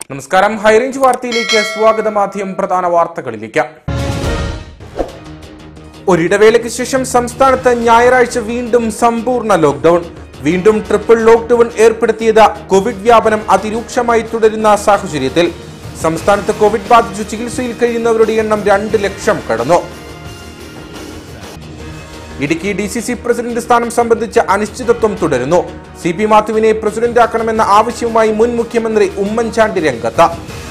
നമസ്കാരം. ഹൈറേഞ്ച് വാർത്തയിലേക്ക് സ്വാഗതം. ആദ്യം പ്രധാന വാർത്തകളിലേക്ക്. ഒരിടവേളയ്ക്ക് ശേഷം സംസ്ഥാനത്ത് ഞായറാഴ്ച വീണ്ടും സമ്പൂർണ്ണ ലോക്ഡൌൺ. വീണ്ടും ട്രിപ്പിൾ ലോക്ഡൌൺ ഏർപ്പെടുത്തിയത് കോവിഡ് വ്യാപനം അതിരൂക്ഷമായി തുടരുന്ന സാഹചര്യത്തിൽ സംസ്ഥാനത്ത് കോവിഡ് ബാധിച്ചു ചികിത്സയിൽ കഴിയുന്നവരുടെ എണ്ണം 2 ലക്ഷം കടന്നു. ഇടുക്കി DCC പ്രസിഡന്റ് സ്ഥാനം സംബന്ധിച്ച അനിശ്ചിതത്വം തുടരുന്നു. CP മാത്യുവിനെ പ്രസിഡന്റാക്കണമെന്ന ആവശ്യവുമായി മുൻ മുഖ്യമന്ത്രി ഉമ്മൻചാണ്ടി രംഗത്ത്.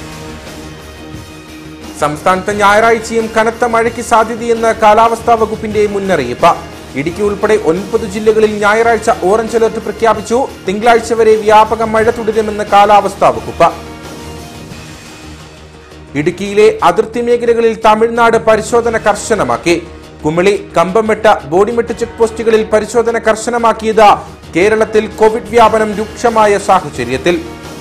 സംസ്ഥാനത്ത് ഞായറാഴ്ചയും കനത്ത മഴയ്ക്ക് സാധ്യതയെന്ന് കാലാവസ്ഥാ വകുപ്പിന്റെ മുന്നറിയിപ്പ്. ഇടുക്കി ഉൾപ്പെടെ 9 ജില്ലകളിൽ ഞായറാഴ്ച ഓറഞ്ച് അലർട്ട് പ്രഖ്യാപിച്ചു. തിങ്കളാഴ്ച വരെ വ്യാപക മഴ തുടരുമെന്ന് കാലാവസ്ഥാ വകുപ്പ്. ഇടുക്കിയിലെ അതിർത്തി മേഖലകളിൽ തമിഴ്നാട് പരിശോധന കർശനമാക്കി. കുമിളി, കമ്പംമെട്ട്, ബോഡിമെട്ട് ചെക്ക് പോസ്റ്റുകളിൽ പരിശോധന കർശനമാക്കിയത് കേരളത്തിൽ കോവിഡ് വ്യാപനം രൂക്ഷമായ സാഹചര്യത്തിൽ.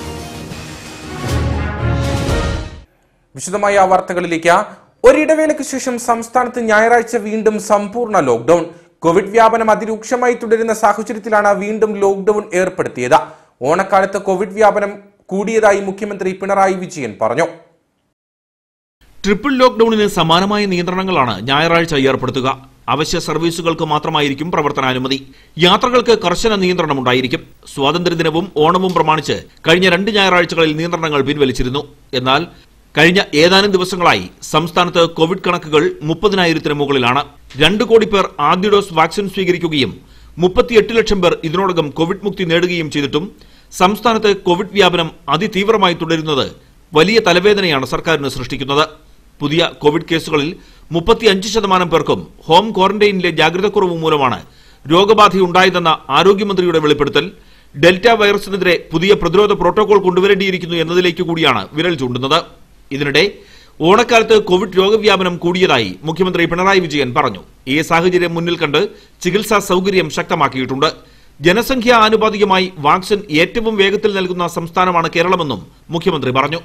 വിശദമായ വാർത്തകളിലേക്ക്. ഒരിടവേളയ്ക്ക് ശേഷം സംസ്ഥാനത്ത് ഞായറാഴ്ച വീണ്ടും സമ്പൂർണ്ണ ലോക്ഡൌൺ. കോവിഡ് വ്യാപനം അതിരൂക്ഷമായി തുടരുന്ന സാഹചര്യത്തിലാണ് വീണ്ടും ലോക്ഡൌൺ ഏർപ്പെടുത്തിയത്. ഓണക്കാലത്ത് കോവിഡ് വ്യാപനം കൂടിയതായി മുഖ്യമന്ത്രി പിണറായി വിജയൻ പറഞ്ഞു. ട്രിപ്പിൾ ലോക്ഡൌണിന് സമാനമായ നിയന്ത്രണങ്ങളാണ് ഞായറാഴ്ച ഏർപ്പെടുത്തുക. അവശ്യ സർവീസുകൾക്ക് മാത്രമായിരിക്കും പ്രവർത്തനാനുമതി. യാത്രകൾക്ക് കർശന നിയന്ത്രണമുണ്ടായിരിക്കും. സ്വാതന്ത്ര്യദിനവും ഓണവും പ്രമാണിച്ച് കഴിഞ്ഞ 2 ഞായറാഴ്ചകളിൽ നിയന്ത്രണങ്ങൾ പിൻവലിച്ചിരുന്നു. എന്നാൽ കഴിഞ്ഞ ഏതാനും ദിവസങ്ങളായി സംസ്ഥാനത്ത് കോവിഡ് കണക്കുകൾ 30,000-ന് മുകളിലാണ്. 2 കോടി പേർ ആദ്യ ഡോസ് വാക്സിൻ സ്വീകരിക്കുകയും 38 ലക്ഷം പേർ ഇതിനോടകം കോവിഡ് മുക്തി നേടുകയും ചെയ്തിട്ടും സംസ്ഥാനത്ത് കോവിഡ് വ്യാപനം അതിതീവ്രമായി തുടരുന്നത് വലിയ തലവേദനയാണ് സർക്കാരിന് സൃഷ്ടിക്കുന്നത്. പുതിയ കോവിഡ് കേസുകളിൽ 35% പേർക്കും ഹോം ക്വാറന്റൈനിലെ ജാഗ്രതക്കുറവ് മൂലമാണ് രോഗബാധയുണ്ടായതെന്ന ആരോഗ്യമന്ത്രിയുടെ വെളിപ്പെടുത്തൽ ഡെൽറ്റ വൈറസിനെതിരെ പുതിയ പ്രതിരോധ പ്രോട്ടോകോൾ കൊണ്ടുവരേണ്ടിയിരിക്കുന്നു എന്നതിലേക്ക് കൂടിയാണ് വിരൽ ചൂണ്ടുന്നത്. ഇതിനിടെ ഓണക്കാലത്ത് കോവിഡ് രോഗവ്യാപനം കൂടിയതായി മുഖ്യമന്ത്രി പിണറായി വിജയൻ പറഞ്ഞു. ഈ സാഹചര്യം മുന്നിൽ കണ്ട് ചികിത്സാ സൗകര്യം ശക്തമാക്കിയിട്ടുണ്ട്. ജനസംഖ്യാ ആനുപാതികമായി വാക്സിൻ ഏറ്റവും വേഗത്തിൽ നൽകുന്ന സംസ്ഥാനമാണ് കേരളമെന്നും മുഖ്യമന്ത്രി പറഞ്ഞു.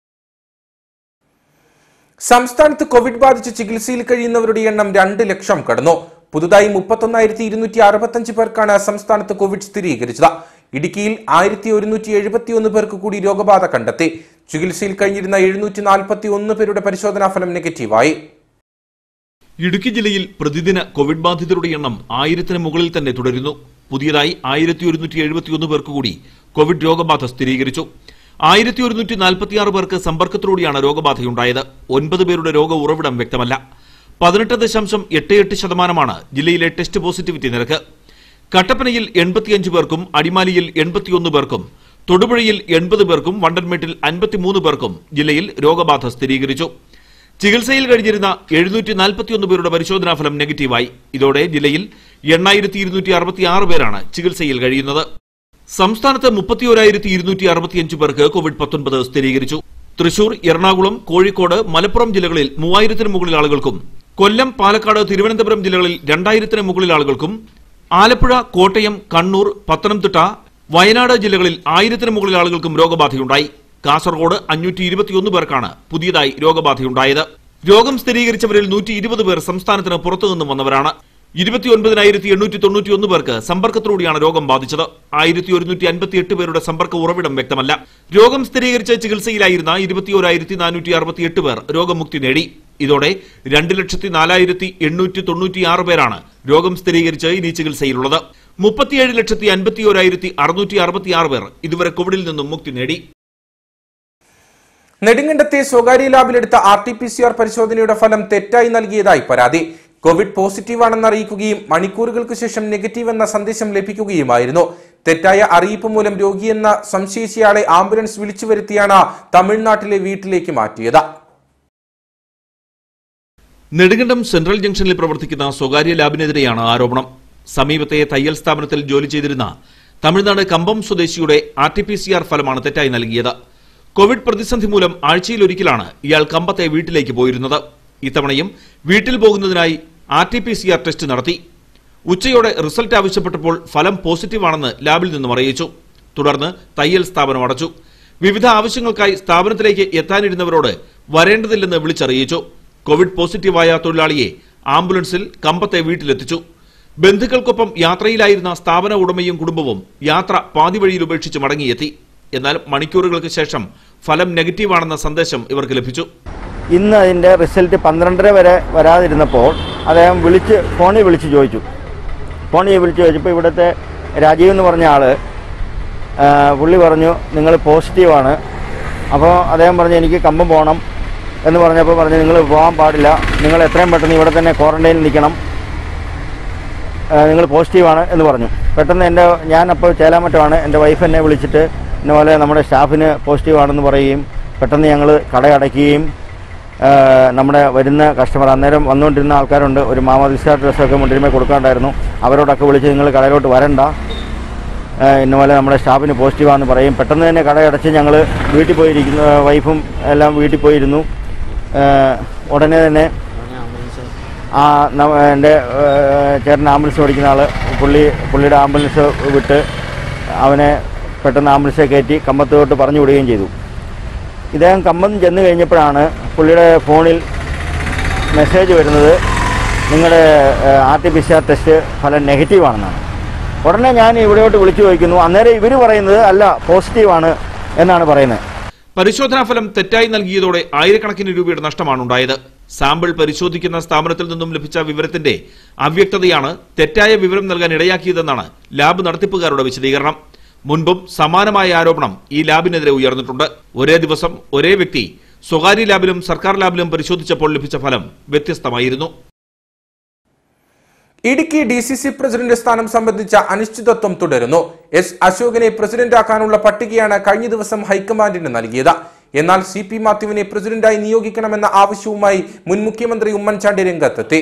സംസ്ഥാനത്ത് കോവിഡ് ബാധിച്ച് ചികിത്സയിൽ കഴിയുന്നവരുടെ എണ്ണം 2 ലക്ഷം കടന്നു. പുതുതായി 31,165 പേർക്കാണ് സംസ്ഥാനത്ത് കോവിഡ് സ്ഥിരീകരിച്ചത്. ഇടുക്കിയിൽ 1,171 പേർക്ക് കൂടി രോഗബാധ കണ്ടെത്തി. ചികിത്സയിൽ കഴിഞ്ഞിരുന്ന 741 പേരുടെ പരിശോധനാ ഫലം നെഗറ്റീവായി. ഇടുക്കി ജില്ലയിൽ പ്രതിദിന കോവിഡ് ബാധിതരുടെ എണ്ണം 1000-ന് മുകളിൽ തന്നെ തുടരുന്നു. പുതിയതായി 1,171 പേർക്ക് കൂടി കോവിഡ് രോഗബാധ സ്ഥിരീകരിച്ചു. 1,146 പേർക്ക് സമ്പർക്കത്തിലൂടെയാണ് രോഗബാധയുണ്ടായത്. 9 പേരുടെ രോഗ ഉറവിടം വ്യക്തമല്ല. 18.88% ജില്ലയിലെ ടെസ്റ്റ് പോസിറ്റിവിറ്റി നിരക്ക്. കട്ടപ്പനയിൽ 85 പേർക്കും അടിമാലിയിൽ 81 പേർക്കും തൊടുപുഴയിൽ 80 പേർക്കും വണ്ടൻമേട്ടിൽ 53 പേർക്കും ജില്ലയിൽ രോഗബാധ സ്ഥിരീകരിച്ചു. ചികിത്സയിൽ കഴിഞ്ഞിരുന്ന 741 പേരുടെ പരിശോധനാ ഫലം നെഗറ്റീവായി. ഇതോടെ ജില്ലയിൽ 8,266 പേരാണ് ചികിത്സയിൽ കഴിയുന്നത്. സംസ്ഥാനത്ത് 31,265 പേർക്ക് കോവിഡ്-19 സ്ഥിരീകരിച്ചു. തൃശൂർ, എറണാകുളം, കോഴിക്കോട്, മലപ്പുറം ജില്ലകളിൽ 3,000-ന് മുകളിൽ ആളുകൾക്കും കൊല്ലം, പാലക്കാട്, തിരുവനന്തപുരം ജില്ലകളിൽ 2,000-ന് മുകളിൽ ആളുകൾക്കും ആലപ്പുഴ, കോട്ടയം, കണ്ണൂർ, പത്തനംതിട്ട, വയനാട് ജില്ലകളിൽ 1,000-ന് മുകളിൽ ആളുകൾക്കും രോഗബാധയുണ്ടായി. കാസർഗോഡ് 521 പേർക്കാണ് പുതിയതായി രോഗബാധയുണ്ടായത്. രോഗം സ്ഥിരീകരിച്ചവരിൽ 120 പേർ സംസ്ഥാനത്തിന് പുറത്തുനിന്നും വന്നവരാണ്. 29,891 പേർക്ക് സമ്പർക്കത്തിലൂടെയാണ് രോഗം ബാധിച്ചത്. 1,158 പേരുടെ സമ്പർക്ക ഉറവിടം വ്യക്തമല്ല. രോഗം സ്ഥിരീകരിച്ച് ചികിത്സയിലായിരുന്ന 21,468 പേർ രോഗമുക്തി നേടി. ഇതോടെ 2,04,896 പേരാണ് രോഗം സ്ഥിരീകരിച്ച് ഇനി ചികിത്സയിലുള്ളത്. 37,51,666 പേർ ഇതുവരെ കോവിഡിൽ നിന്നും മുക്തി നേടി. നെടുങ്കണ്ടത്തെ സ്വകാര്യ ലാബിലെടുത്ത RT-PCR പരിശോധനയുടെ ഫലം തെറ്റായി നൽകിയതായി പരാതി. കോവിഡ് പോസിറ്റീവാണെന്ന് അറിയിക്കുകയും മണിക്കൂറുകൾക്ക് ശേഷം നെഗറ്റീവ് എന്ന സന്ദേശം ലഭിക്കുകയുമായിരുന്നു. തെറ്റായ അറിയിപ്പ് മൂലം രോഗിയെന്ന സംശയിച്ചയാളെ ആംബുലൻസ് വിളിച്ചു വരുത്തിയാണ് തമിഴ്നാട്ടിലെ വീട്ടിലേക്ക് മാറ്റിയത്. നെടുങ്കണ്ടം സെൻട്രൽ ജംഗ്ഷനിൽ പ്രവർത്തിക്കുന്ന സ്വകാര്യ ലാബിനെതിരെയാണ് ആരോപണം. സമീപത്തെ തയ്യൽ സ്ഥാപനത്തിൽ ജോലി ചെയ്തിരുന്ന തമിഴ്നാട് കമ്പം സ്വദേശിയുടെ RT-PCR ഫലമാണ് തെറ്റായി നൽകിയത്. കോവിഡ് പ്രതിസന്ധി മൂലം ആഴ്ചയിലൊരിക്കലാണ് ഇയാൾ കമ്പത്തെ വീട്ടിലേക്ക് പോയിരുന്നത്. ഇത്തവണയും വീട്ടിൽ പോകുന്നതിനായി RT-PCR ടെസ്റ്റ് നടത്തി. ഉച്ചയോടെ റിസൾട്ട് ആവശ്യപ്പെട്ടപ്പോൾ ഫലം പോസിറ്റീവാണെന്ന് ലാബിൽ നിന്നും അറിയിച്ചു. തുടർന്ന് തയ്യൽ സ്ഥാപനം അടച്ചു. വിവിധ ആവശ്യങ്ങൾക്കായി സ്ഥാപനത്തിലേക്ക് എത്താനിരുന്നവരോട് വരേണ്ടതില്ലെന്ന് വിളിച്ചറിയിച്ചു. കോവിഡ് പോസിറ്റീവായ തൊഴിലാളിയെ ആംബുലൻസിൽ കമ്പത്തെ വീട്ടിലെത്തിച്ചു. ബന്ധുക്കൾക്കൊപ്പം യാത്രയിലായിരുന്ന സ്ഥാപന ഉടമയും കുടുംബവും യാത്ര പാതിവഴിയിൽ ഉപേക്ഷിച്ച് മടങ്ങിയെത്തി. എന്നാൽ മണിക്കൂറുകൾക്ക് ശേഷം ഫലം നെഗറ്റീവാണെന്ന സന്ദേശം ഇവർക്ക് ലഭിച്ചു. ഇന്ന് അതിൻ്റെ റിസൾട്ട് 12:30 വരെ വരാതിരുന്നപ്പോൾ അദ്ദേഹം ഫോണിൽ വിളിച്ച് ചോദിച്ചപ്പോൾ ഇവിടുത്തെ രാജീവ് എന്ന് പറഞ്ഞ ആൾ പുള്ളി പറഞ്ഞു നിങ്ങൾ പോസിറ്റീവാണ്. അപ്പോൾ അദ്ദേഹം പറഞ്ഞു എനിക്ക് കമ്പം പോകണം എന്ന് പറഞ്ഞപ്പോൾ പറഞ്ഞു നിങ്ങൾ പോകാൻ പാടില്ല, നിങ്ങൾ എത്രയും പെട്ടെന്ന് ഇവിടെ തന്നെ ക്വാറന്റൈനിൽ നിൽക്കണം, നിങ്ങൾ പോസിറ്റീവാണ് എന്ന് പറഞ്ഞു. പെട്ടെന്ന് ഞാനപ്പോൾ ചേലാമറ്റമാണ്, എൻ്റെ വൈഫ് എന്നെ വിളിച്ചിട്ട് ഇന്നപോലെ നമ്മുടെ സ്റ്റാഫിന് പോസിറ്റീവാണെന്ന് പറയുകയും പെട്ടെന്ന് ഞങ്ങൾ കടയടയ്ക്കുകയും നമ്മുടെ വരുന്ന കസ്റ്റമർ അന്നേരം വന്നുകൊണ്ടിരുന്ന ആൾക്കാരുണ്ട്, ഒരു മാമോദിസ ഡ്രസ്സൊക്കെ മുൻപിൽ കൊടുക്കാണ്ടായിരുന്നു, അവരോടൊക്കെ വിളിച്ച് നിങ്ങൾ കടയിലോട്ട് വരണ്ട, ഇന്നപോലെ നമ്മുടെ സ്റ്റാഫിന് പോസിറ്റീവാണെന്ന് പറയും. പെട്ടെന്ന് തന്നെ കടയടച്ച് ഞങ്ങൾ വീട്ടിൽ പോയിരിക്കുന്നു, വൈഫും എല്ലാം വീട്ടിൽ പോയിരുന്നു. ഉടനെ തന്നെ എൻ്റെ ചേട്ടൻ ആംബുലൻസ് ഓടിക്കുന്ന ആൾ പുള്ളിയുടെ ആംബുലൻസ് വിട്ട് അവനെ പെട്ടെന്ന് ആംബുലൻസിൽ കയറ്റി കമ്പത്തോട്ട് പറഞ്ഞു വിടുകയും ചെയ്തു. ഇദ്ദേഹം കമ്പം ചെന്ന് കഴിഞ്ഞപ്പോഴാണ് പുള്ളിയുടെ ഫോണിൽ മെസ്സേജ് വരുന്നത് നിങ്ങളുടെ RT-PCR ടെസ്റ്റ് ഫലം നെഗറ്റീവാണെന്നാണ്. ഉടനെ ഞാൻ ഇവിടെയോട്ട് വിളിച്ചു ചോദിക്കുന്നു, അന്നേരം ഇവർ പറയുന്നത് അല്ല പോസിറ്റീവാണ് എന്നാണ് പറയുന്നത്. പരിശോധനാ ഫലം തെറ്റായി നൽകിയതോടെ ആയിരക്കണക്കിന് രൂപയുടെ നഷ്ടമാണ് ഉണ്ടായത്. സാമ്പിൾ പരിശോധിക്കുന്ന സ്ഥാപനത്തിൽ നിന്നും ലഭിച്ച വിവരത്തിന്റെ അവ്യക്തതയാണ് തെറ്റായ വിവരം നൽകാൻ ഇടയാക്കിയതെന്നാണ് ലാബ് നടത്തിപ്പുകാരുടെ വിശദീകരണം. മുൻപും സമാനമായ ആരോപണം ഈ ലാബിനെതിരെ ഉയർന്നിട്ടുണ്ട്. ഒരേ ദിവസം ഒരേ വ്യക്തി സ്വകാര്യ ലാബിലും സർക്കാർ ലാബിലും പരിശോധിച്ചപ്പോൾ ലഭിച്ച ഫലം വ്യത്യസ്തമായിരുന്നു. ഇടുക്കി DCC പ്രസിഡന്റ് സ്ഥാനം സംബന്ധിച്ച അനിശ്ചിതത്വം തുടരുന്നു. എസ് അശോകനെ പ്രസിഡന്റാക്കാനുള്ള പട്ടികയാണ് കഴിഞ്ഞ ദിവസം ഹൈക്കമാൻഡിന് നൽകിയത്. എന്നാൽ CP മാത്യുവിനെ പ്രസിഡന്റായി നിയോഗിക്കണമെന്ന ആവശ്യവുമായി മുൻ മുഖ്യമന്ത്രി ഉമ്മൻചാണ്ടി രംഗത്തെത്തി.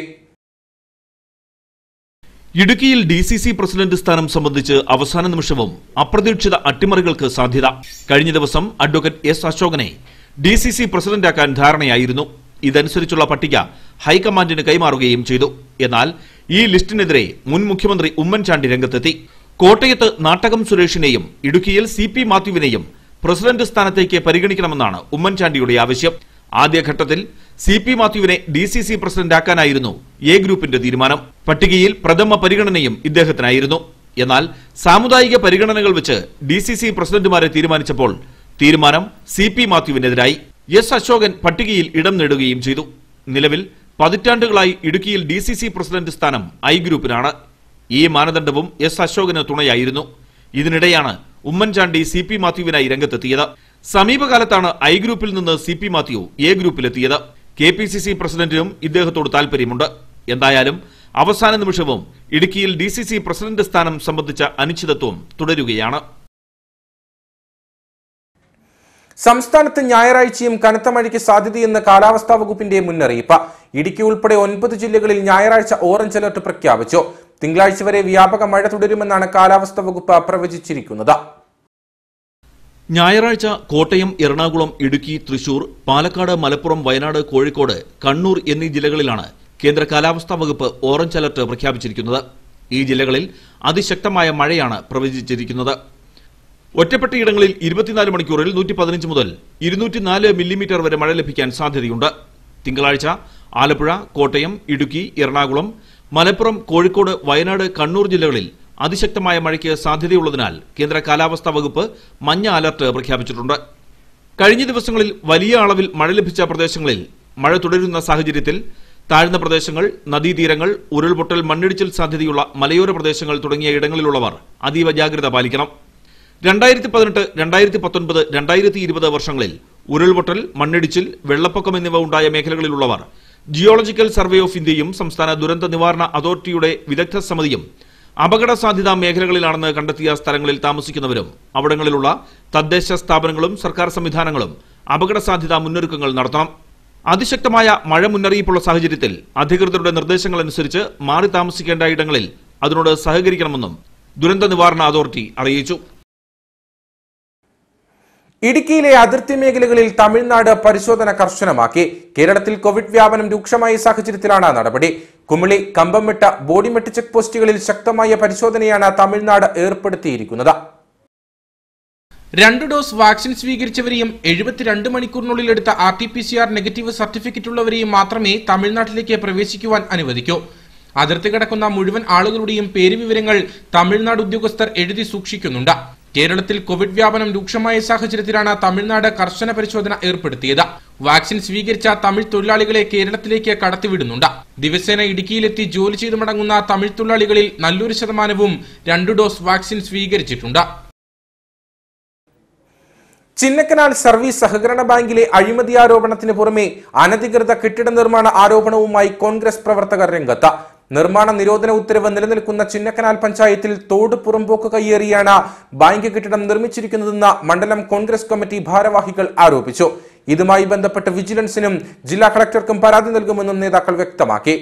ഇടുക്കിയിൽ DCC പ്രസിഡന്റ് സ്ഥാനം സംബന്ധിച്ച് അവസാന നിമിഷവും അപ്രതീക്ഷിത അട്ടിമറികൾക്ക് സാധ്യത. കഴിഞ്ഞ ദിവസം അഡ്വക്കേറ്റ് എസ് അശോകനെ DCC പ്രസിഡന്റാക്കാൻ ധാരണയായിരുന്നു. ഇതനുസരിച്ചുള്ള പട്ടിക ഹൈക്കമാൻഡിന് കൈമാറുകയും ചെയ്തു. എന്നാൽ ഈ ലിസ്റ്റിനെതിരെ മുൻ മുഖ്യമന്ത്രി ഉമ്മൻചാണ്ടി രംഗത്തെത്തി. കോട്ടയത്ത് നാട്ടകം സുരേഷിനെയും ഇടുക്കിയിൽ CP മാത്യുവിനെയും പ്രസിഡന്റ് സ്ഥാനത്തേക്ക് പരിഗണിക്കണമെന്നാണ് ഉമ്മൻചാണ്ടിയുടെ ആവശ്യം. ആദ്യഘട്ടത്തിൽ CP മാത്യുവിനെ DCC പ്രസിഡന്റാക്കാനായിരുന്നു എ ഗ്രൂപ്പിന്റെ തീരുമാനം. പട്ടികയിൽ പ്രഥമ പരിഗണനയും ഇദ്ദേഹത്തിനായിരുന്നു. എന്നാൽ സാമുദായിക പരിഗണനകൾ വെച്ച് DCC പ്രസിഡന്റുമാരെ തീരുമാനിച്ചപ്പോൾ തീരുമാനം CP മാത്യുവിനെതിരായി. എസ് അശോകൻ പട്ടികയിൽ ഇടം നേടുകയും ചെയ്തു. നിലവിൽ പതിറ്റാണ്ടുകളായി ഇടുക്കിയിൽ DCC പ്രസിഡന്റ് സ്ഥാനം ഐ ഗ്രൂപ്പിനാണ്. ഈ മാനദണ്ഡവും എസ് അശോകന് തുണയായിരുന്നു. ഇതിനിടെയാണ് ഉമ്മൻചാണ്ടി CP മാത്യുവിനായി രംഗത്തെത്തിയത്. സമീപകാലത്താണ് ഐ ഗ്രൂപ്പിൽ നിന്ന് CP മാത്യു എ ഗ്രൂപ്പിലെത്തിയത്. KPCC പ്രസിഡന്റിനും ഇദ്ദേഹത്തോട് താൽപര്യമുണ്ട്. എന്തായാലും അവസാന നിമിഷവും ഇടുക്കിയിൽ DCC പ്രസിഡന്റ് സ്ഥാനം സംബന്ധിച്ച അനിശ്ചിതത്വം തുടരുകയാണ്. സംസ്ഥാനത്ത് ഞായറാഴ്ചയും കനത്ത മഴയ്ക്ക് സാധ്യതയെന്ന് കാലാവസ്ഥാ വകുപ്പിന്റെ മുന്നറിയിപ്പ്. ഇടുക്കി ഉൾപ്പെടെ 9 ജില്ലകളിൽ ഞായറാഴ്ച ഓറഞ്ച് അലർട്ട് പ്രഖ്യാപിച്ചു. തിങ്കളാഴ്ച വരെ വ്യാപക മഴ തുടരുമെന്നാണ് കാലാവസ്ഥാ വകുപ്പ് പ്രവചിച്ചിരിക്കുന്നത്. ഞായറാഴ്ച കോട്ടയം, എറണാകുളം, ഇടുക്കി, തൃശൂർ, പാലക്കാട്, മലപ്പുറം, വയനാട്, കോഴിക്കോട്, കണ്ണൂർ എന്നീ ജില്ലകളിലാണ് കേന്ദ്ര കാലാവസ്ഥാ വകുപ്പ് ഓറഞ്ച് അലർട്ട് പ്രഖ്യാപിച്ചിരിക്കുന്നത്. ഈ ജില്ലകളിൽ അതിശക്തമായ മഴയാണ് പ്രവചിച്ചിരിക്കുന്നത്. ഒറ്റപ്പെട്ടയിടങ്ങളിൽ 24 മണിക്കൂറിൽ 115 മുതൽ 204 മില്ലിമീറ്റർ വരെ മഴ ലഭിക്കാൻ സാധ്യതയുണ്ട്. തിങ്കളാഴ്ച ആലപ്പുഴ, കോട്ടയം, ഇടുക്കി, എറണാകുളം, മലപ്പുറം, കോഴിക്കോട്, വയനാട്, കണ്ണൂർ ജില്ലകളിൽ അതിശക്തമായ മഴയ്ക്ക് സാധ്യതയുള്ളതിനാൽ കേന്ദ്ര കാലാവസ്ഥാ വകുപ്പ് മഞ്ഞ അലർട്ട് പ്രഖ്യാപിച്ചിട്ടുണ്ട്. കഴിഞ്ഞ ദിവസങ്ങളിൽ വലിയ അളവിൽ മഴ ലഭിച്ച പ്രദേശങ്ങളിൽ മഴ തുടരുന്ന സാഹചര്യത്തിൽ താഴ്ന്ന പ്രദേശങ്ങൾ, നദീതീരങ്ങൾ, ഉരുൾപൊട്ടൽ, മണ്ണിടിച്ചിൽ സാധ്യതയുള്ള മലയോര പ്രദേശങ്ങൾ തുടങ്ങിയ ഇടങ്ങളിലുള്ളവർ അതീവ ജാഗ്രത പാലിക്കണം. 2018, 2019, 2020 വർഷങ്ങളിൽ ഉരുൾപൊട്ടൽ, മണ്ണിടിച്ചിൽ, വെള്ളപ്പൊക്കം എന്നിവ ഉണ്ടായ മേഖലകളിലുള്ളവർ ജിയോളജിക്കൽ സർവേ ഓഫ് ഇന്ത്യയും സംസ്ഥാന ദുരന്ത നിവാരണ അതോറിറ്റിയുടെ വിദഗ്ധ സമിതിയും അപകട സാധ്യതാ മേഖലകളിലാണെന്ന് കണ്ടെത്തിയ സ്ഥലങ്ങളിൽ താമസിക്കുന്നവരും അവിടങ്ങളിലുള്ള തദ്ദേശ സ്ഥാപനങ്ങളും സർക്കാർ സംവിധാനങ്ങളും അപകട സാധ്യതാ മുന്നൊരുക്കങ്ങൾ നടത്തണം. അതിശക്തമായ മഴ മുന്നറിയിപ്പുള്ള സാഹചര്യത്തിൽ അധികൃതരുടെ നിർദ്ദേശങ്ങൾ അനുസരിച്ച് മാറി താമസിക്കേണ്ട ഇടങ്ങളിൽ അതിനോട് സഹകരിക്കണമെന്നും ദുരന്ത നിവാരണ അതോറിറ്റി അറിയിച്ചു. ഇടുക്കിയിലെ അതിർത്തി മേഖലകളിൽ തമിഴ്നാട് പരിശോധന കർശനമാക്കി. കേരളത്തിൽ കോവിഡ് വ്യാപനം രൂക്ഷമായ സാഹചര്യത്തിലാണ് നടപടി. കുമിളി, കമ്പംമെട്ട, ബോഡിമെട്ട് ചെക്ക് പോസ്റ്റുകളിൽ ശക്തമായ പരിശോധനയാണ് തമിഴ്നാട് ഏർപ്പെടുത്തിയിരിക്കുന്നത്. 2 ഡോസ് വാക്സിൻ സ്വീകരിച്ചവരെയും 72 മണിക്കൂറിനുള്ളിൽ എടുത്ത RT-PCR നെഗറ്റീവ് സർട്ടിഫിക്കറ്റ് ഉള്ളവരെയും മാത്രമേ തമിഴ്നാട്ടിലേക്ക് പ്രവേശിക്കുവാൻ അനുവദിക്കൂ. അതിർത്തി കടക്കുന്ന മുഴുവൻ ആളുകളുടെയും പേര് വിവരങ്ങൾ തമിഴ്നാട് ഉദ്യോഗസ്ഥർ എഴുതി സൂക്ഷിക്കുന്നുണ്ട്. കേരളത്തിൽ കോവിഡ് വ്യാപനം രൂക്ഷമായ സാഹചര്യത്തിലാണ് തമിഴ്നാട് കർശന പരിശോധന ഏർപ്പെടുത്തിയത്. വാക്സിൻ സ്വീകരിച്ച തമിഴ് തൊഴിലാളികളെ കേരളത്തിലേക്ക് കടത്തിവിടുന്നുണ്ട്. ദിവസേന ഇടുക്കിയിലെത്തി ജോലി ചെയ്തു മടങ്ങുന്ന തമിഴ് തൊഴിലാളികളിൽ നല്ലൊരു ശതമാനവും 2 ഡോസ് വാക്സിൻ സ്വീകരിച്ചിട്ടുണ്ട്. ചിന്നക്കനാൽ സർവീസ് സഹകരണ ബാങ്കിലെ അഴിമതി ആരോപണത്തിന് പുറമെ അനധികൃത കെട്ടിട നിർമ്മാണ ആരോപണവുമായി കോൺഗ്രസ് പ്രവർത്തകർ രംഗത്ത്. നിർമ്മാണ നിരോധന ഉത്തരവ് നിലനിൽക്കുന്ന ചിന്നക്കനാൽ പഞ്ചായത്തിൽ തോട് പുറമ്പോക്ക് കയ്യേറിയാണ് ബാങ്ക് കെട്ടിടം നിർമ്മിച്ചിരിക്കുന്നതെന്ന് മണ്ഡലം കോൺഗ്രസ് കമ്മിറ്റി ഭാരവാഹികൾ ആരോപിച്ചു. ഇതുമായി ബന്ധപ്പെട്ട് വിജിലൻസിനും ജില്ലാ കളക്ടർക്കും പരാതി നൽകുമെന്നും നേതാക്കൾ വ്യക്തമാക്കി.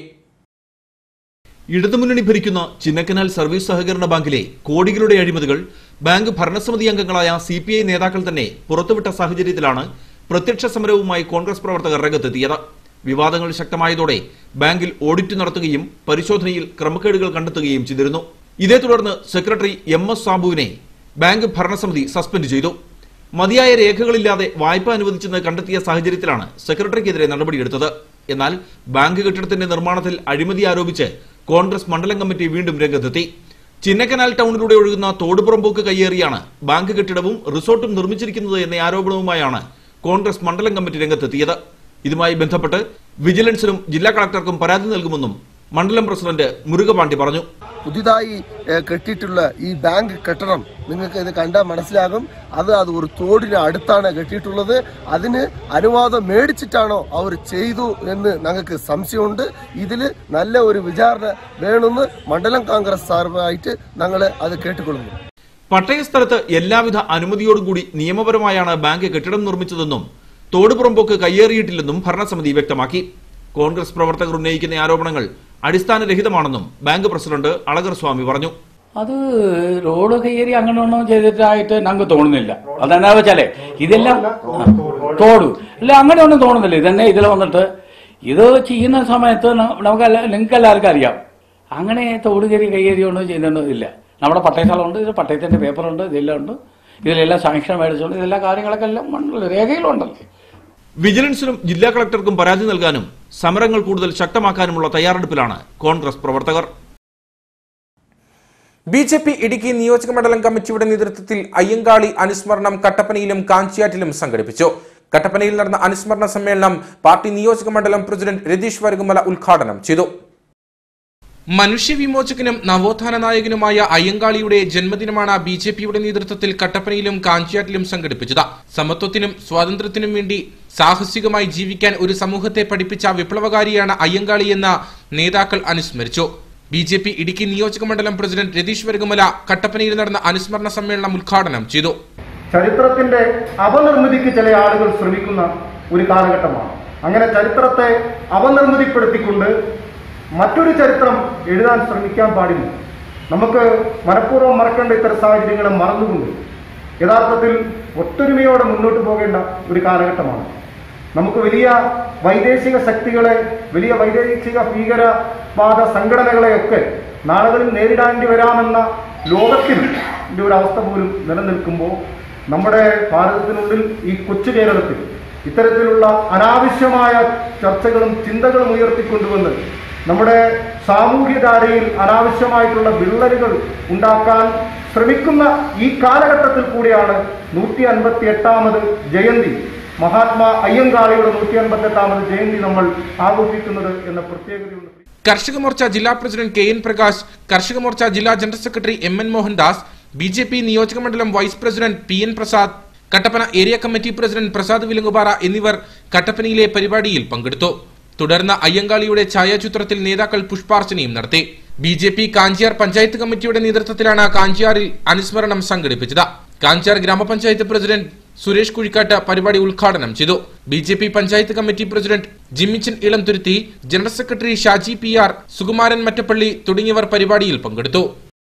ഇടതുമുന്നണി ഭരിക്കുന്ന ചിന്നക്കനാൽ സർവീസ് സഹകരണ ബാങ്കിലെ കോടികളുടെ അഴിമതികൾ ബാങ്ക് ഭരണസമിതി അംഗങ്ങളായ CPI നേതാക്കൾ തന്നെ പുറത്തുവിട്ട സാഹചര്യത്തിലാണ് പ്രത്യക്ഷ സമരവുമായി കോൺഗ്രസ് പ്രവർത്തകർ രംഗത്തെത്തിയത്. വിവാദങ്ങൾ ശക്തമായതോടെ ബാങ്കിൽ ഓഡിറ്റ് നടത്തുകയും പരിശോധനയിൽ ക്രമക്കേടുകൾ കണ്ടെത്തുകയും ചെയ്തിരുന്നു. ഇതേ തുടർന്ന് സെക്രട്ടറി MS സാബുവിനെ ബാങ്ക് ഭരണസമിതി സസ്പെൻഡ് ചെയ്തു. മതിയായ രേഖകളില്ലാതെ വായ്പ അനുവദിച്ചെന്ന് കണ്ടെത്തിയ സാഹചര്യത്തിലാണ് സെക്രട്ടറിക്കെതിരെ നടപടിയെടുത്തത്. എന്നാൽ ബാങ്ക് കെട്ടിടത്തിന്റെ നിർമ്മാണത്തിൽ അഴിമതി ആരോപിച്ച് കോൺഗ്രസ് മണ്ഡലം കമ്മിറ്റി വീണ്ടും രംഗത്തെത്തി. ചിന്നക്കനാൽ ടൗണിലൂടെ ഒഴുകുന്ന തോട് പുറമ്പോക്ക് കയ്യേറിയാണ് ബാങ്ക് കെട്ടിടവും റിസോർട്ടും നിർമ്മിച്ചിരിക്കുന്നത് എന്ന ആരോപണവുമായാണ് കോൺഗ്രസ് മണ്ഡലം കമ്മിറ്റി രംഗത്തെത്തിയത്. ഇതുമായി ബന്ധപ്പെട്ട് വിജിലൻസിനും ജില്ലാ കളക്ടർക്കും പരാതി നൽകുമെന്നും മണ്ഡലം പ്രസിഡന്റ് മുരുകപാണ്ഡ്യ പറഞ്ഞു. പുതിയതായി കെട്ടിയിട്ടുള്ള ഈ ബാങ്ക് കെട്ടിടം നിങ്ങൾക്ക് ഇത് കണ്ടാൽ മനസ്സിലാകും. അത് ഒരു തോടിന് അടുത്താണ് കെട്ടിയിട്ടുള്ളത്. അതിന് അനുവാദം മേടിച്ചിട്ടാണോ അവർ ചെയ്തു എന്ന് ഞങ്ങൾക്ക് സംശയമുണ്ട്. ഇതിൽ നല്ല ഒരു വിചാരണ വേണമെന്ന് മണ്ഡലം കോൺഗ്രസ് സാർവായിട്ട് ഞങ്ങൾ അത് കേട്ടുകൊള്ളുന്നു. പട്ടയ സ്ഥലത്ത് എല്ലാവിധ അനുമതിയോടുകൂടി നിയമപരമായാണ് ബാങ്ക് കെട്ടിടം നിർമ്മിച്ചതെന്നും തോട് പുറമ്പോക്ക് കയ്യേറിയിട്ടില്ലെന്നും ഭരണസമിതി വ്യക്തമാക്കി. കോൺഗ്രസ് പ്രവർത്തകർ ഉന്നയിക്കുന്ന ആരോപണങ്ങൾ അടിസ്ഥാനരഹിതമാണെന്നും ബാങ്ക് പ്രസിഡന്റ് അളകർ സ്വാമി പറഞ്ഞു. അത് റോഡ് കയ്യേറി അങ്ങനെയൊന്നും ചെയ്തിട്ടായിട്ട് ഞങ്ങൾക്ക് തോന്നുന്നില്ല. അതെന്നാ വെച്ചാലേ ഇതെല്ലാം തോട് അല്ല അങ്ങനെയൊന്നും തോന്നുന്നില്ല. ഇതന്നെ ഇതിൽ വന്നിട്ട് ഇത് ചെയ്യുന്ന സമയത്ത് നിങ്ങൾക്ക് എല്ലാവർക്കും അറിയാം. അങ്ങനെ തോട് കയ്യേറിയൊന്നും ചെയ്യുന്നൊന്നുമില്ല. നമ്മുടെ പട്ടയസ്ഥലമുണ്ട്, ഇത് പട്ടയത്തിന്റെ പേപ്പറുണ്ട്, ഇതെല്ലാം ഉണ്ട്. ഇതിലെല്ലാം സാങ്ഷൻ മേടിച്ചുകൊണ്ട് ഇതെല്ലാം കാര്യങ്ങളൊക്കെ എല്ലാം രേഖയിലുണ്ടല്ലോ. വിജിലൻസിനും ജില്ലാ കളക്ടർക്കും പരാതി നൽകാനും സമരങ്ങൾ കൂടുതൽ ശക്തമാക്കാനുമുള്ള തയ്യാറെടുപ്പിലാണ് കോൺഗ്രസ് പ്രവർത്തകർ. BJP ഇടുക്കി നിയോജക മണ്ഡലം കമ്മിറ്റിയുടെ നേതൃത്വത്തിൽ അയ്യങ്കാളി അനുസ്മരണം കട്ടപ്പനയിലും കാഞ്ചിയാറ്റിലും സംഘടിപ്പിച്ചു. കട്ടപ്പനയിൽ നടന്ന അനുസ്മരണ സമ്മേളനം പാർട്ടി നിയോജക മണ്ഡലം പ്രസിഡന്റ് രതീഷ് വരകുമല ഉദ്ഘാടനം ചെയ്തു. മനുഷ്യവിമോചകനും നവോത്ഥാന നായകനുമായ അയ്യങ്കാളിയുടെ ജന്മദിനമാണ് BJPയുടെ നേതൃത്വത്തിൽ കട്ടപ്പനയിലും കാഞ്ചിയാറ്റിലും സംഘടിപ്പിച്ചത്. സമത്വത്തിനും സ്വാതന്ത്ര്യത്തിനും വേണ്ടി സാഹസികമായി ജീവിക്കാൻ ഒരു സമൂഹത്തെ പഠിപ്പിച്ച വിപ്ലവകാരിയാണ് അയ്യങ്കാളിയെന്ന് നേതാക്കൾ അനുസ്മരിച്ചു. BJP ഇടുക്കി നിയോജക മണ്ഡലം പ്രസിഡന്റ് രതീഷ് വരകുമല കട്ടപ്പനയിൽ നടന്ന അനുസ്മരണ സമ്മേളനം ഉദ്ഘാടനം ചെയ്തു. ചരിത്രത്തിന്റെ അപനിർമ്മിതിക്ക് ചില ആളുകൾ ശ്രമിക്കുന്ന ഒരു കാലഘട്ടമാണ്. അങ്ങനെ ചരിത്രത്തെ അപനിർമ്മിതിപ്പെടുത്തിക്കൊണ്ട് മറ്റൊരു ചരിത്രം എഴുതാൻ ശ്രമിക്കാൻ പാടില്ല. നമുക്ക് മനഃപൂർവ്വം മറക്കേണ്ട ഇത്തരം സാഹചര്യങ്ങളെ മറന്നുകൊണ്ട് യഥാർത്ഥത്തിൽ ഒത്തൊരുമയോടെ മുന്നോട്ട് പോകേണ്ട ഒരു കാലഘട്ടമാണ്. നമുക്ക് വലിയ വൈദേശിക ശക്തികളെ, വലിയ വൈദേശിക ഭീകരവാദ സംഘടനകളെയൊക്കെ നാളുകളിൽ നേരിടേണ്ടി വരാമെന്ന ലോകത്തിന്റെ ഒരു അവസ്ഥ പോലും നിലനിൽക്കുമ്പോൾ നമ്മുടെ ഭാരതത്തിനുള്ളിൽ ഈ കൊച്ചു കേരളത്തിൽ ഇത്തരത്തിലുള്ള അനാവശ്യമായ ചർച്ചകളും ചിന്തകളും ഉയർത്തിക്കൊണ്ടുവന്ന് നമ്മുടെ സാമൂഹ്യധാരയിൽ അനാവശ്യമായിട്ടുള്ള വിള്ളലുകൾ ഉണ്ടാക്കാൻ ശ്രമിക്കുന്ന ഈ കാലഘട്ടത്തിൽ കൂടിയാണ് 158ാമത് ജയന്തി, മഹാത്മാ അയ്യങ്കാളിയുടെ 158ാമത് ജയന്തി നമ്മൾ ആഘോഷിക്കുന്നത് എന്ന പ്രത്യേകതയുണ്ട്. കർഷക മോർച്ച ജില്ലാ പ്രസിഡന്റ് KN പ്രകാശ്, കർഷക മോർച്ച ജില്ലാ general secretary MN Mohandas, BJP നിയോജക മണ്ഡലം vice president PN Prasad, Kattappana area committee president Prasad Vilangupara എന്നിവർ കട്ടപ്പനയിലെ പരിപാടിയിൽ പങ്കെടുത്തു. തുടർന്ന് അയ്യങ്കാളിയുടെ ഛായാചിത്രത്തിൽ നേതാക്കൾ പുഷ്പാർച്ചനയും നടത്തി. BJP കാഞ്ചിയാർ പഞ്ചായത്ത് കമ്മിറ്റിയുടെ നേതൃത്വത്തിലാണ് കാഞ്ചിയാറിൽ അനുസ്മരണം സംഘടിപ്പിച്ചത്. കാഞ്ചിയാർ ഗ്രാമപഞ്ചായത്ത് പ്രസിഡന്റ് സുരേഷ് കുഴിക്കാട്ട് പരിപാടി ഉദ്ഘാടനം ചെയ്തു. BJP panchayat committee president Jimmichan Elamthuruthy, general secretary Shaji PR, Sukumaran Mattappally തുടങ്ങിയവർ പരിപാടിയിൽ പങ്കെടുത്തു.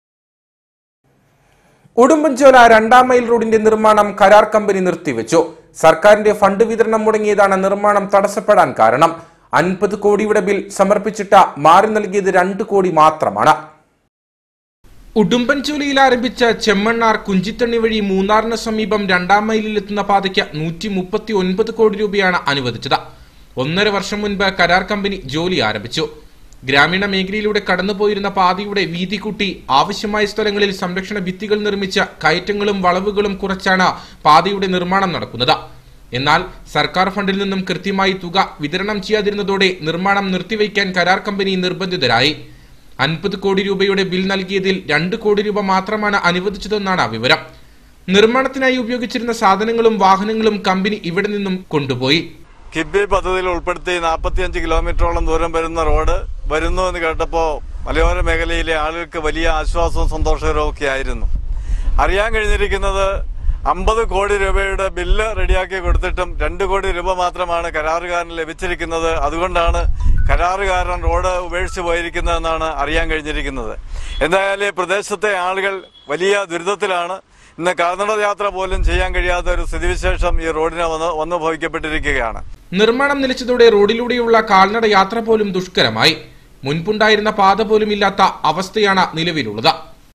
ഉടുമ്പൻചോല 2ാം മൈൽ റോഡിന്റെ നിർമ്മാണം കരാർ കമ്പനി നിർത്തിവെച്ചു. സർക്കാരിന്റെ ഫണ്ട് വിതരണം മുടങ്ങിയതാണ് നിർമ്മാണം തടസ്സപ്പെടാൻ കാരണം. 50 കോടിയുടെ ബിൽ സമർപ്പിച്ചിട്ട് മാറി നൽകിയത് 2 കോടി മാത്രമാണ്. ഉടുമ്പൻചോലയിൽ ആരംഭിച്ച ചെമ്മണ്ണാർ കുഞ്ചിത്തണ്ണി വഴി മൂന്നാറിന് സമീപം 2ാം മൈലിലെത്തുന്ന പാതയ്ക്ക് 139 കോടി രൂപയാണ് അനുവദിച്ചത്. 1.5 വർഷം മുൻപ് കരാർ കമ്പനി ജോലി ആരംഭിച്ചു. ഗ്രാമീണ മേഖലയിലൂടെ കടന്നുപോയിരുന്ന പാതയുടെ വീതി കൂട്ടി ആവശ്യമായ സ്ഥലങ്ങളിൽ സംരക്ഷണ ഭിത്തികൾ നിർമ്മിച്ച കയറ്റങ്ങളും വളവുകളും കുറച്ചാണ് പാതയുടെ നിർമ്മാണം നടക്കുന്നത്. എന്നാൽ സർക്കാർ ഫണ്ടിൽ നിന്നും കൃത്യമായി തുക വിതരണം ചെയ്യാതിരുന്നതോടെ നിർമ്മാണം നിർത്തിവെക്കാൻ കരാർ കമ്പനി നിർബന്ധിതരായി. 50 കോടി രൂപയുടെ ബിൽ നൽകിയതിൽ 2 കോടി രൂപ മാത്രമാണ് അനുവദിച്ചതെന്നാണ് വിവരം. നിർമ്മാണത്തിനായി ഉപയോഗിച്ചിരുന്ന സാധനങ്ങളും വാഹനങ്ങളും കമ്പനി ഇവിടെ നിന്നും കൊണ്ടുപോയി. കിബി പദ്ധതിയിൽ ഉൾപ്പെടുത്തി 45 കിലോമീറ്ററോളം ദൂരം വരുന്ന റോഡ് വരുന്നു എന്ന് കേട്ടപ്പോൾ മലയോര മേഖലയിലെ ആളുകൾക്ക് വലിയ ആശ്വാസവും സന്തോഷകരവും ഒക്കെ ആയിരുന്നു. അറിയാൻ കഴിഞ്ഞിരിക്കുന്നത് 50 കോടി രൂപയുടെ ബില്ല് റെഡിയാക്കി കൊടുത്തിട്ടും 2 കോടി രൂപ മാത്രമാണ് കരാറുകാരന് ലഭിച്ചിരിക്കുന്നത്. അതുകൊണ്ടാണ് കരാറുകാരൻ റോഡ് ഉപേക്ഷിച്ചു പോയിരിക്കുന്നതെന്നാണ് അറിയാൻ കഴിഞ്ഞിരിക്കുന്നത്. എന്തായാലും പ്രദേശത്തെ ആളുകൾ വലിയ ദുരിതത്തിലാണ്. ഇന്ന് കാൽനട യാത്ര പോലും ചെയ്യാൻ കഴിയാത്ത ഒരു സ്ഥിതിവിശേഷം ഈ റോഡിന് വന്നു ഭവിക്കപ്പെട്ടിരിക്കുകയാണ്. നിർമ്മാണം നിലച്ചതോടെ റോഡിലൂടെയുള്ള കാൽനട യാത്ര പോലും ദുഷ്കരമായി. മുൻപുണ്ടായിരുന്ന പാത പോലും ഇല്ലാത്ത അവസ്ഥയാണ് നിലവിലുള്ളത്.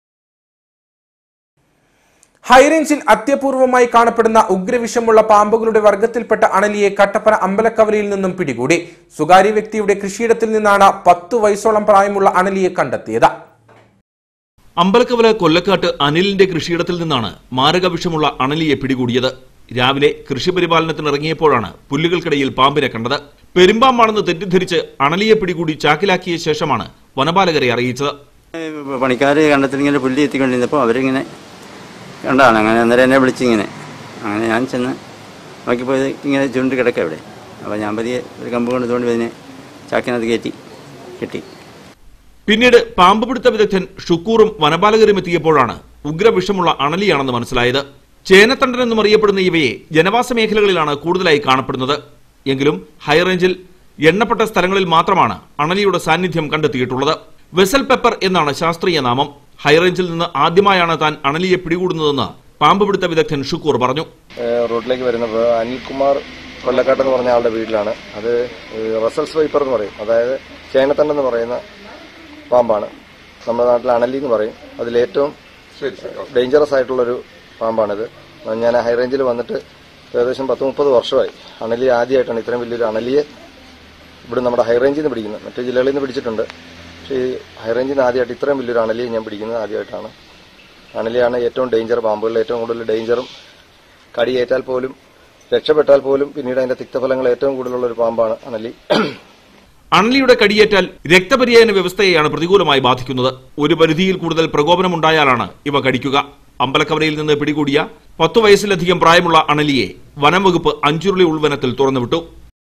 ഹൈറേഞ്ചിൽ അത്യപൂർവമായി കാണപ്പെടുന്ന ഉഗ്രവിഷമുള്ള പാമ്പുകളുടെ വർഗത്തിൽപ്പെട്ട അണലിയെ കട്ടപ്പന അമ്പലക്കവലയിൽ നിന്നും പിടികൂടി. സ്വകാര്യ വ്യക്തിയുടെ കൃഷിയിടത്തിൽ നിന്നാണ് 10 വയസ്സോളം പ്രായമുള്ള അണലിയെ കണ്ടെത്തിയത്. അമ്പലക്കവല കൊല്ലക്കാട്ട് അനിലിന്റെ കൃഷിയിടത്തിൽ നിന്നാണ് മാരക വിഷമുള്ള അണലിയെ പിടികൂടിയത്. രാവിലെ കൃഷിപരിപാലനത്തിനിറങ്ങിയപ്പോഴാണ് പുല്ലുകൾക്കിടയിൽ പാമ്പിനെ കണ്ടത്. പെരുമ്പാമ്പാണെന്ന് തെറ്റിദ്ധരിച്ച് അണലിയെ പിടികൂടി ചാക്കിലാക്കിയ ശേഷമാണ് വനപാലകരെ അറിയിച്ചത്. പണിക്കാർ കണ്ടത്തിൽ ഇങ്ങനെ പുല്ല് എത്തിക്കൊണ്ടിരുന്നപ്പോൾ അവരിങ്ങനെ കണ്ടാണ്. അങ്ങനെ അന്നേരം എന്നെ വിളിച്ചിങ്ങനെ. അങ്ങനെ ഞാൻ ചെന്ന് നോക്കിയപ്പോൾ ഇങ്ങനെ ചുരുണ്ട് കിടക്കുക ഇവിടെ. അപ്പോൾ ഞാൻ പതിയെ ഒരു കമ്പ് കൊണ്ടുകൊണ്ട് ഇതിനെ ചാക്കിനകത്ത് കയറ്റി കിട്ടി. പിന്നീട് പാമ്പ് പിടുത്ത വിദഗ്ധൻ ഷുക്കൂറും വനപാലകരും എത്തിയപ്പോഴാണ് ഉഗ്രവിഷമുള്ള അണലിയാണെന്ന് മനസ്സിലായത്. ചേനത്തണ്ടൻ എന്നും അറിയപ്പെടുന്ന ഇവയെ ജനവാസ മേഖലകളിലാണ് കൂടുതലായി കാണപ്പെടുന്നത്. എങ്കിലും ഹൈറേഞ്ചിൽ എണ്ണപ്പെട്ട സ്ഥലങ്ങളിൽ മാത്രമാണ് അണലിയുടെ സാന്നിധ്യം കണ്ടെത്തിയിട്ടുള്ളത്. വെസൽ പെപ്പർ എന്നാണ് ശാസ്ത്രീയ നാമം. ഹൈറേഞ്ചിൽ നിന്ന് ആദ്യമായാണ് താൻ അണലിയെ പിടികൂടുന്നതെന്ന് പാമ്പ് പിടുത്ത വിദഗ്ധൻ ഷുക്കൂർ പറഞ്ഞു. റോഡിലേക്ക് വരുന്നത് അനിൽകുമാർ കൊല്ലക്കാട്ട് എന്ന് പറഞ്ഞ ആളുടെ വീട്ടിലാണ്. അത് റസൽ സ്വൈപ്പർ എന്ന് പറയും. അതായത് ചേനത്തണ്ടെന്ന് പറയുന്ന പാമ്പാണ്. നമ്മുടെ നാട്ടിൽ അണലി എന്ന് പറയും. അതിലേറ്റവും ഡേഞ്ചറസ് ആയിട്ടുള്ളൊരു പാമ്പാണിത്. ഞാൻ ഹൈറേഞ്ചിൽ വന്നിട്ട് ഏകദേശം 10-30 വർഷമായി. അണലി ആദ്യമായിട്ടാണ് ഇത്രയും വലിയൊരു അണലിയെ ഇവിടെ നമ്മുടെ ഹൈറേഞ്ചിൽ നിന്ന് പിടിക്കുന്നത്. മറ്റു ജില്ലകളിൽ നിന്ന് പിടിച്ചിട്ടുണ്ട്. പക്ഷേ ഈ ഹൈറേഞ്ചിൽ നിന്ന് ആദ്യമായിട്ട് ഇത്രയും വലിയൊരു അണലിയെ ഞാൻ പിടിക്കുന്നത് ആദ്യമായിട്ടാണ്. അണലിയാണ് ഏറ്റവും ഡേഞ്ചർ പാമ്പുകളിൽ ഏറ്റവും കൂടുതൽ ഡേഞ്ചറും. കടിയേറ്റാൽ പോലും രക്ഷപ്പെട്ടാൽ പോലും പിന്നീട് അതിന്റെ തിക്തഫലങ്ങൾ ഏറ്റവും കൂടുതലുള്ള ഒരു പാമ്പാണ് അണലി. അണലിയുടെ കടിയേറ്റാൽ രക്തപര്യായന വ്യവസ്ഥയെയാണ് പ്രതികൂലമായി ബാധിക്കുന്നത്. ഒരു പരിധിയിൽ കൂടുതൽ പ്രകോപനമുണ്ടായാലാണ് ഇവ കടിക്കുക. അമ്പലക്കവലയിൽ നിന്ന് പിടികൂടിയ 10 വയസ്സിലധികം പ്രായമുള്ള അണലിയെ വനം വകുപ്പ് അഞ്ചുരുളി ഉൾവനത്തിൽ തുറന്നുവിട്ടു.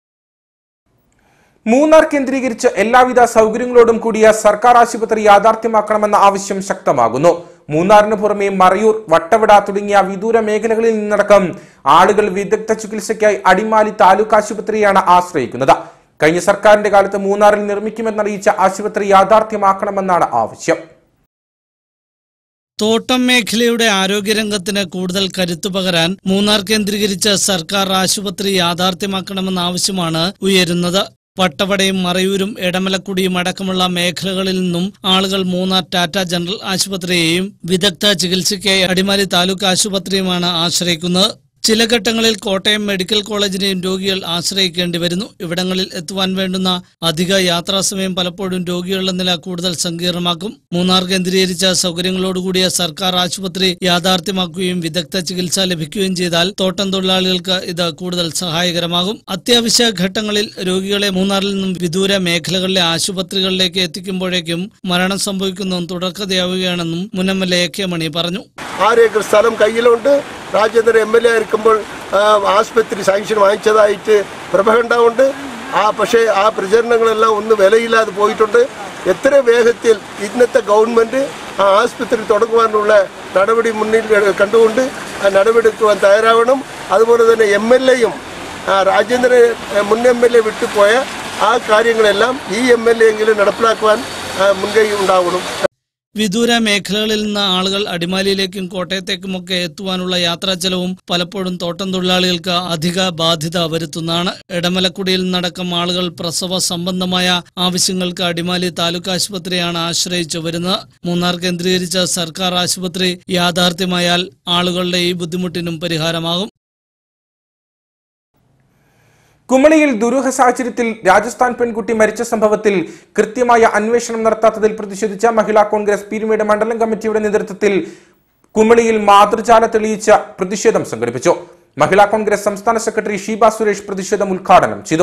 മൂന്നാർ കേന്ദ്രീകരിച്ച് എല്ലാവിധ സൗകര്യങ്ങളോടും കൂടിയ സർക്കാർ ആശുപത്രി യാഥാർത്ഥ്യമാക്കണമെന്ന ആവശ്യം ശക്തമാകുന്നു. മൂന്നാറിന് പുറമെ മറയൂർ, വട്ടവട തുടങ്ങിയ വിദൂര മേഖലകളിൽ നിന്നടക്കം ആളുകൾ വിദഗ്ധ ചികിത്സയ്ക്കായി അടിമാലി താലൂക്ക് ആശുപത്രിയാണ് ആശ്രയിക്കുന്നത്. കഴിഞ്ഞ സർക്കാരിന്റെ കാലത്ത് മൂന്നാറിൽ നിർമ്മിക്കുമെന്നറിയിച്ച ആശുപത്രി യാഥാർത്ഥ്യമാക്കണമെന്നാണ് ആവശ്യം. തോട്ടം മേഖലയുടെ ആരോഗ്യരംഗത്തിന് കൂടുതൽ കരുത്തു പകരാൻ മൂന്നാർ കേന്ദ്രീകരിച്ച് സർക്കാർ ആശുപത്രി യാഥാർത്ഥ്യമാക്കണമെന്ന ആവശ്യമാണ് ഉയരുന്നത്. വട്ടവടയും മറയൂരും എടമലക്കുടിയും അടക്കമുള്ള മേഖലകളിൽ നിന്നും ആളുകൾ മൂന്നാർ ടാറ്റ ജനറൽ ആശുപത്രിയെയും വിദഗ്ധ ചികിത്സയ്ക്കായി അടിമാലി താലൂക്ക് ആശുപത്രിയുമാണ് ആശ്രയിക്കുന്നത്. ചില ഘട്ടങ്ങളിൽ കോട്ടയം മെഡിക്കൽ കോളേജിനെയും രോഗികൾ ആശ്രയിക്കേണ്ടി വരുന്നു. ഇവിടങ്ങളിൽ എത്തുവാൻ വേണ്ടുന്ന അധിക യാത്രാസമയം പലപ്പോഴും രോഗികളുടെ നില കൂടുതൽ സങ്കീർണമാക്കും. മൂന്നാർ കേന്ദ്രീകരിച്ച സൗകര്യങ്ങളോടുകൂടിയ സർക്കാർ ആശുപത്രി യാഥാർത്ഥ്യമാക്കുകയും വിദഗ്ധ ചികിത്സ ലഭിക്കുകയും ചെയ്താൽ തോട്ടം തൊഴിലാളികൾക്ക് ഇത് കൂടുതൽ സഹായകരമാകും. അത്യാവശ്യ ഘട്ടങ്ങളിൽ രോഗികളെ മൂന്നാറിൽ നിന്നും വിദൂര മേഖലകളിലെ ആശുപത്രികളിലേക്ക് എത്തിക്കുമ്പോഴേക്കും മരണം സംഭവിക്കുന്നതും തുടർക്കഥയാവുകയാണെന്നും മുൻ MLA AK മണി പറഞ്ഞു. 6 ഏക്കർ സ്ഥലം കയ്യിലുണ്ട്. രാജേന്ദ്രൻ MLA ആയിരിക്കുമ്പോൾ ആശുപത്രി സാങ്ഷൻ വാങ്ങിച്ചതായിട്ട് പ്രഭകണ്ടാവുണ്ട്. പക്ഷേ ആ പ്രചരണങ്ങളെല്ലാം ഒന്നും വിലയില്ലാതെ പോയിട്ടുണ്ട്. എത്ര വേഗത്തിൽ ഇന്നത്തെ ഗവൺമെന്റ് ആ ആശുപത്രി തുടങ്ങുവാനുള്ള നടപടി മുന്നിൽ കണ്ടുകൊണ്ട് ആ നടപടിയെടുക്കുവാൻ തയ്യാറാവണം. അതുപോലെ തന്നെ MLAയും രാജേന്ദ്രൻ മുൻ MLA വിട്ടുപോയ ആ കാര്യങ്ങളെല്ലാം ഈ MLA എങ്കിലും നടപ്പിലാക്കുവാൻ മുൻകൈ ഉണ്ടാവണം. വിദൂര മേഖലകളിൽ നിന്ന് ആളുകൾ അടിമാലിയിലേക്കും കോട്ടയത്തേക്കുമൊക്കെ എത്തുവാനുള്ള യാത്രാ ചെലവും പലപ്പോഴും തോട്ടം തൊഴിലാളികൾക്ക് അധിക ബാധ്യത വരുത്തുന്നതാണ്. എടമലക്കുടിയിൽ നിന്നടക്കം ആളുകൾ പ്രസവ സംബന്ധമായ ആവശ്യങ്ങൾക്ക് അടിമാലി താലൂക്ക് ആശുപത്രിയാണ് ആശ്രയിച്ചു വരുന്നത്. മൂന്നാർ കേന്ദ്രീകരിച്ച സർക്കാർ ആശുപത്രി യാഥാർത്ഥ്യമായാൽ ആളുകളുടെ ഈ ബുദ്ധിമുട്ടിനും പരിഹാരമാകും. കുമളിയിൽ ദുരൂഹ സാഹചര്യത്തിൽ രാജസ്ഥാൻ പെൺകുട്ടി മരിച്ച സംഭവത്തിൽ കൃത്യമായ അന്വേഷണം നടത്താത്തതിൽ പ്രതിഷേധിച്ച മഹിളാ കോൺഗ്രസ് പീരുമേട് മണ്ഡലം കമ്മിറ്റിയുടെ നേതൃത്വത്തിൽ കുമളിയിൽ മാതൃജാല തെളിയിച്ച പ്രതിഷേധം സംഘടിപ്പിച്ചു. മഹിളാ കോൺഗ്രസ് സംസ്ഥാന സെക്രട്ടറി ഷീബ സുരേഷ് പ്രതിഷേധം ഉദ്ഘാടനം ചെയ്തു.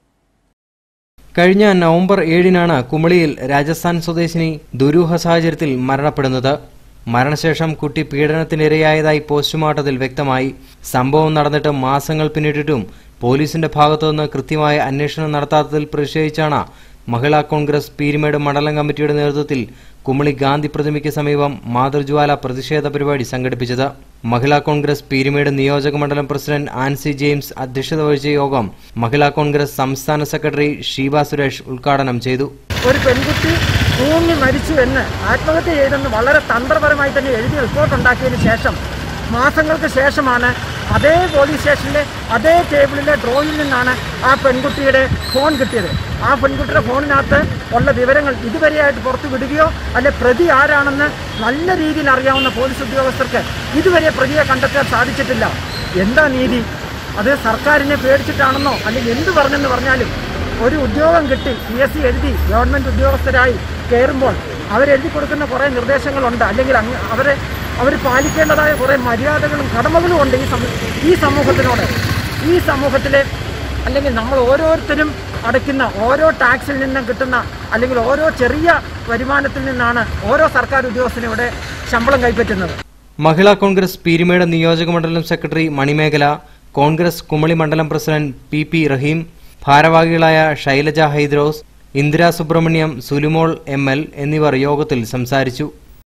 കഴിഞ്ഞ നവംബർ 7-നാണ് കുമളിയിൽ രാജസ്ഥാൻ സ്വദേശിനി ദുരൂഹ സാഹചര്യത്തിൽ മരണപ്പെടുന്നത്. മരണശേഷം കുട്ടി പീഡനത്തിനിരയായതായി പോസ്റ്റ്മോർട്ടത്തിൽ വ്യക്തമായി. സംഭവം നടന്നിട്ട് മാസങ്ങൾ പിന്നിട്ടിട്ടും പോലീസിന്റെ ഭാഗത്തുനിന്ന് കൃത്യമായ അന്വേഷണം നടത്താത്തതിൽ പ്രതിഷേധിച്ചാണ് മഹിളാ കോൺഗ്രസ് പീരുമേട് മണ്ഡലം കമ്മിറ്റിയുടെ നേതൃത്വത്തിൽ കുമളി ഗാന്ധി പ്രതിമയ്ക്ക് സമീപം മാതൃജ്വാല പ്രതിഷേധ പരിപാടി സംഘടിപ്പിച്ചത്. മഹിളാ കോൺഗ്രസ് പീരുമേട് നിയോജക മണ്ഡലം പ്രസിഡന്റ് ആൻസി ജെയിംസ് അധ്യക്ഷത വഹിച്ച യോഗം മഹിളാ കോൺഗ്രസ് സംസ്ഥാന സെക്രട്ടറി ഷീബ സുരേഷ് ഉദ്ഘാടനം ചെയ്തു. ഒരു പെൺകുട്ടി തൂങ്ങി മരിച്ചു എന്ന് ആത്മഹത്യ ചെയ്തെന്ന് വളരെ തന്ത്രപരമായി തന്നെ എഴുതി റിപ്പോർട്ട് ഉണ്ടാക്കിയതിന് ശേഷം മാസങ്ങൾക്ക് ശേഷമാണ് അതേ പോലീസ് സ്റ്റേഷനിലെ അതേ ടേബിളിലെ ഡ്രോയിൽ നിന്നാണ് ആ പെൺകുട്ടിയുടെ ഫോൺ കിട്ടിയത്. ആ പെൺകുട്ടിയുടെ ഫോണിനകത്ത് ഉള്ള വിവരങ്ങൾ ഇതുവരെയായിട്ട് പുറത്തു വിടുകയോ അല്ലെ പ്രതി ആരാണെന്ന് നല്ല രീതിയിൽ അറിയാവുന്ന പോലീസ് ഉദ്യോഗസ്ഥർക്ക് ഇതുവരെ പ്രതിയെ കണ്ടെത്താൻ സാധിച്ചിട്ടില്ല. എന്താ നീതി? അത് സർക്കാരിനെ പേടിച്ചിട്ടാണെന്നോ അല്ലെങ്കിൽ എന്ത് പറഞ്ഞെന്ന് പറഞ്ഞാലും ഒരു ഉദ്യോഗം കിട്ടി PSC എഴുതി ഗവൺമെൻറ് ഉദ്യോഗസ്ഥരായി കയറുമ്പോൾ അവരെഴുതി കൊടുക്കുന്ന കുറേ നിർദ്ദേശങ്ങളുണ്ട്, അല്ലെങ്കിൽ അവർ പാലിക്കേണ്ടതായ കുറേ മര്യാദകളും കടമകളും ഉണ്ട് ഈ സമൂഹത്തിനോട്. ഈ സമൂഹത്തിലെ അല്ലെങ്കിൽ നമ്മൾ ഓരോരുത്തരും അടയ്ക്കുന്ന ഓരോ ടാക്സിൽ നിന്നും കിട്ടുന്ന അല്ലെങ്കിൽ ഓരോ ചെറിയ വരുമാനത്തിൽ നിന്നാണ് ഓരോ സർക്കാർ ഉദ്യോഗസ്ഥനും ഇവിടെ ശമ്പളം കൈപ്പറ്റുന്നത്. മഹിളാ കോൺഗ്രസ് പീരുമേട് നിയോജക മണ്ഡലം സെക്രട്ടറി മണിമേഖല, കോൺഗ്രസ് കുമളി മണ്ഡലം പ്രസിഡന്റ് PP റഹീം, ഭാരവാഹികളായ ശൈലജ ഹൈദ്രോസ്, ഇന്ദിര സുബ്രഹ്മണ്യം, സുലുമോൾ ML എന്നിവർ യോഗത്തിൽ സംസാരിച്ചു.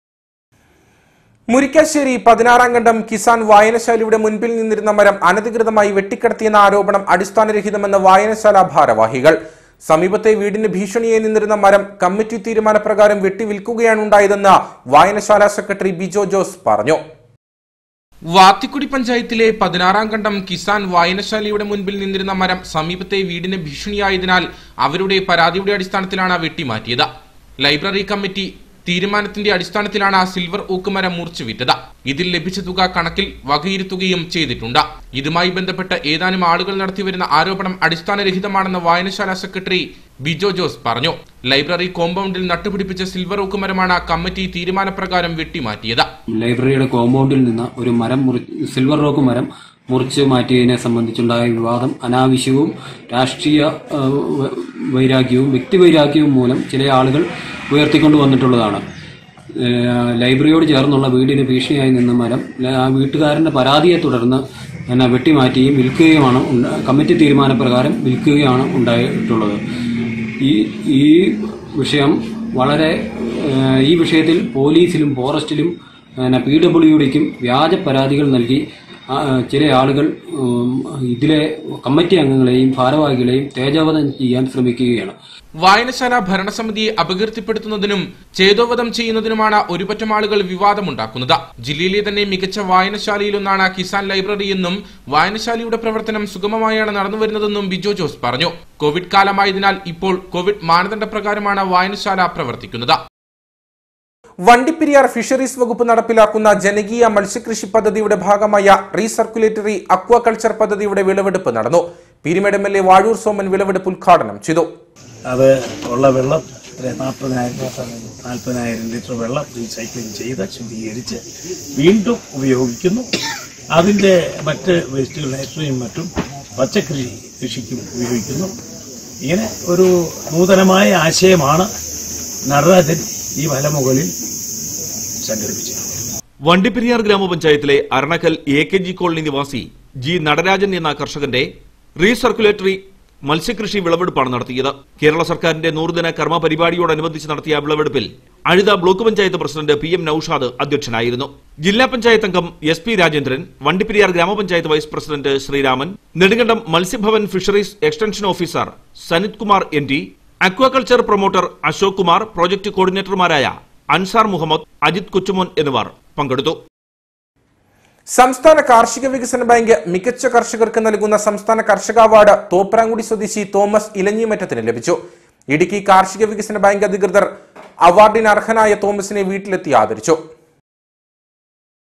മുരിക്കാശ്ശേരി 16-ാം ഖണ്ഡം കിസാൻ വായനശാലയുടെ മുൻപിൽ നിന്നിരുന്ന മരം അനധികൃതമായി വെട്ടിക്കടത്തിയെന്ന ആരോപണം അടിസ്ഥാനരഹിതമെന്ന് വായനശാല ഭാരവാഹികൾ. സമീപത്തെ വീടിന് ഭീഷണിയായി നിന്നിരുന്ന മരം കമ്മിറ്റി തീരുമാനപ്രകാരം വെട്ടിവിൽക്കുകയാണ് ഉണ്ടായതെന്ന് വായനശാല സെക്രട്ടറി ബിജോ ജോസ് പറഞ്ഞു. വാത്തിക്കുടി പഞ്ചായത്തിലെ 16-ാം ഖണ്ഡം കിസാൻ വായനശാലയുടെ മുൻപിൽ നിന്നിരുന്ന മരം സമീപത്തെ വീടിന് ഭീഷണിയായതിനാൽ അവരുടെ പരാതിയുടെ അടിസ്ഥാനത്തിലാണ് വെട്ടിമാറ്റിയത്. ലൈബ്രറി കമ്മിറ്റി തീരുമാനത്തിന്റെ അടിസ്ഥാനത്തിലാണ് സിൽവർ ഓക്ക് മരം മുറിച്ചു വിറ്റത്. ഇതിൽ ലഭിച്ച തുക കണക്കിൽ വകയിരുത്തുകയും ചെയ്തിട്ടുണ്ട്. ഇതുമായി ബന്ധപ്പെട്ട് ഏതാനും ആളുകൾ നടത്തിവരുന്ന ആരോപണം അടിസ്ഥാനരഹിതമാണെന്ന് വായനശാല സെക്രട്ടറി ബിജോ ജോസ് പറഞ്ഞു. ലൈബ്രറി കോമ്പൗണ്ടിൽ നട്ടുപിടിപ്പിച്ച സിൽവർ ഓക്ക് മരമാണ് കമ്മിറ്റി തീരുമാനപ്രകാരം വെട്ടിമാറ്റിയത്. ലൈബ്രറിയുടെ കോമ്പൗണ്ടിൽ നിന്ന് ഒരു മരം സിൽവർ ഓക്ക് മരം മുറിച്ചു മാറ്റിയതിനെ സംബന്ധിച്ചുണ്ടായ വിവാദം അനാവശ്യവും രാഷ്ട്രീയ വൈരാഗ്യവും വ്യക്തിവൈരാഗ്യവും മൂലം ചില ആളുകൾ ഉയർത്തിക്കൊണ്ടുവന്നിട്ടുള്ളതാണ്. ലൈബ്രറിയോട് ചേർന്നുള്ള വീടിന് ഭീഷണിയായി നിന്ന മരം ആ വീട്ടുകാരന്റെ പരാതിയെ തുടർന്ന് വെട്ടിമാറ്റിയും വിൽക്കുകയുമാണ് കമ്മിറ്റി തീരുമാനപ്രകാരം വിൽക്കുകയാണ് ഉണ്ടായിട്ടുള്ളത്. ഈ വിഷയം ഈ വിഷയത്തിൽ പോലീസിലും ഫോറസ്റ്റിലും PWDക്കും വ്യാജ പരാതികൾ നൽകി ചില ആളുകൾ ഇതിലെ കമ്മിറ്റി അംഗങ്ങളെയും ഭാരവാഹികളെയും തേജോവധം ചെയ്യാൻ ശ്രമിക്കുകയാണ്. വായനശാല ഭരണസമിതിയെ അപകീർത്തിപ്പെടുത്തുന്നതിനും ചേതോവധം ചെയ്യുന്നതിനുമാണ് ഒരുപറ്റം ആളുകൾ വിവാദമുണ്ടാക്കുന്നത്. ജില്ലയിലെ തന്നെ മികച്ച വായനശാലയിലൊന്നാണ് കിസാൻ ലൈബ്രറി എന്നും വായനശാലയുടെ പ്രവർത്തനം സുഗമമായാണ് നടന്നുവരുന്നതെന്നും ബിജോ ജോസ് പറഞ്ഞു. കോവിഡ് കാലമായതിനാൽ ഇപ്പോൾ കോവിഡ് മാനദണ്ഡപ്രകാരമാണ് വായനശാല പ്രവർത്തിക്കുന്നത്. വണ്ടിപ്പെരിയാർ ഫിഷറീസ് വകുപ്പ് നടപ്പിലാക്കുന്ന ജനകീയ മത്സ്യകൃഷി പദ്ധതിയുടെ ഭാഗമായ റീസർക്കുലേറ്ററി അക്വാകൾച്ചർ പദ്ധതിയുടെ വിളവെടുപ്പ് നടന്നു. പീരുമേട് MLA വാഴൂർ സോമൻ വിളവെടുപ്പ് ഉദ്ഘാടനം ചെയ്തു. അത് ഉള്ള വെള്ളം 40,000 ലിറ്റർ വെള്ളം റീസൈക്ലിംഗ് ചെയ്ത് ശുദ്ധീകരിച്ച് വീണ്ടും ഉപയോഗിക്കുന്നു. അതിൻ്റെ മറ്റ് വേസ്റ്റുകൾ നൈട്രജനും മറ്റും കൃഷിക്കും ഉപയോഗിക്കുന്നു. ഇങ്ങനെ ഒരു നൂതനമായ ആശയമാണ് നടരാജൻ ഈ മലമുകളിൽ സംഘടിപ്പിച്ചത്. വണ്ടിപ്പെരിയാർ ഗ്രാമപഞ്ചായത്തിലെ അരണക്കൽ AKG കോളനി നിവാസി G നടരാജൻ എന്ന കർഷകന്റെ റീസർക്കുലേറ്ററി മത്സ്യകൃഷി വിളവെടുപ്പാണ് നടത്തിയത്. കേരള സർക്കാരിന്റെ 100-ദിന കർമ്മ പരിപാടിയോടനുബന്ധിച്ച് നടത്തിയ വിളവെടുപ്പിൽ Azhutha block panchayat president PM Noushad അധ്യക്ഷനായിരുന്നു. ജില്ലാ പഞ്ചായത്ത് അംഗം SP Rajendran, Vandiperiyar grama panchayat vice president Sreeraman, Nedumkandam Matsyabhavan fisheries extension officer Sanith Kumar NT, aquaculture promoter Ashok Kumar, project കോർഡിനേറ്റർമാരായ അൻസാർ മുഹമ്മദ്, അജിത് കൊച്ചുമോൻ എന്നിവർ പങ്കെടുത്തു. സംസ്ഥാന കാർഷിക വികസന ബാങ്ക് മികച്ച കർഷകർക്ക് നൽകുന്ന സംസ്ഥാന കർഷക അവാർഡ് തോപ്രാങ്കുടി സ്വദേശി തോമസ് ഇലഞ്ഞിമറ്റത്തിന് ലഭിച്ചു. ഇടുക്കി കാർഷിക വികസന ബാങ്ക് അധികൃതർ അവാർഡിന് അർഹനായ തോമസിനെ വീട്ടിലെത്തി ആദരിച്ചു.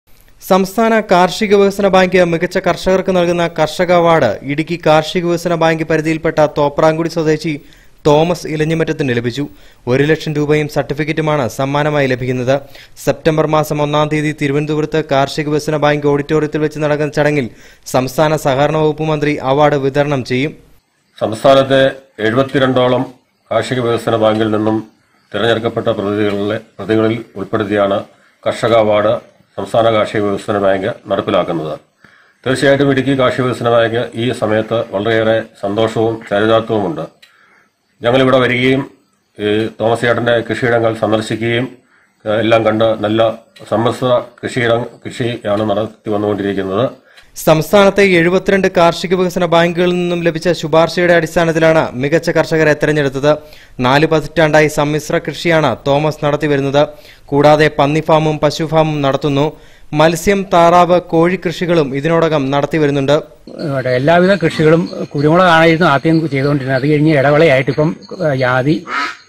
സംസ്ഥാന കാർഷിക വികസന ബാങ്ക് മികച്ച കർഷകർക്ക് നൽകുന്ന കർഷക അവാർഡ് ഇടുക്കി കാർഷിക വികസന ബാങ്ക് പരിധിയിൽപ്പെട്ട തോപ്രാങ്കുടി സ്വദേശി തോമസ് ഇലഞ്ഞിമറ്റത്തിന് ലഭിച്ചു. 1 ലക്ഷം രൂപയും സർട്ടിഫിക്കറ്റുമാണ് സമ്മാനമായി ലഭിക്കുന്നത്. സെപ്റ്റംബർ മാസം 1-ാം തീയതി തിരുവനന്തപുരത്ത് കാർഷിക വികസന ബാങ്ക് ഓഡിറ്റോറിയത്തിൽ വെച്ച് നടക്കുന്ന ചടങ്ങിൽ സംസ്ഥാന സഹകരണ വകുപ്പ് മന്ത്രി അവാർഡ് വിതരണം ചെയ്യും. സംസ്ഥാനത്തെ 72ഓളം കാർഷിക വികസന ബാങ്കിൽ നിന്നും തിരഞ്ഞെടുക്കപ്പെട്ട പ്രതികളിൽ ഉൾപ്പെടുത്തിയാണ് കർഷക അവാർഡ് സംസ്ഥാന കാർഷിക വികസന ബാങ്ക് നടപ്പിലാക്കുന്നത്. തീർച്ചയായിട്ടും ഇടുക്കി കാർഷിക വികസന ബാങ്ക് ഈ സമയത്ത് വളരെയേറെ സന്തോഷവും ചരിതാർത്ഥവുമുണ്ട്. ഞങ്ങളിവിടെ വരികയും തോമസ് ചേട്ടന്റെ കൃഷിയിടങ്ങൾ സന്ദർശിക്കുകയും എല്ലാം കണ്ട് നല്ല സമ്മിശ്ര കൃഷിയാണ് നടത്തി വന്നുകൊണ്ടിരിക്കുന്നത്. സംസ്ഥാനത്തെ 72 കാർഷിക വികസന ബാങ്കുകളിൽ നിന്നും ലഭിച്ച ശുപാർശയുടെ അടിസ്ഥാനത്തിലാണ് മികച്ച കർഷകരെ തെരഞ്ഞെടുത്തത്. 4 പതിറ്റാണ്ടായി സമ്മിശ്ര കൃഷിയാണ് തോമസ് നടത്തിവരുന്നത്. കൂടാതെ പന്നിഫാമും പശുഫാമും നടത്തുന്നു. മത്സ്യം, താറാവ്, കോഴി കൃഷികളും ഇതിനോടകം നടത്തിവരുന്നുണ്ട്. എല്ലാവിധ കൃഷികളും കുരുമുളകായിരുന്നു ആദ്യം ചെയ്തുകൊണ്ടിരുന്നത്. അത് കഴിഞ്ഞ് ഇടവേളയായിട്ട് ഇപ്പം ജാതി,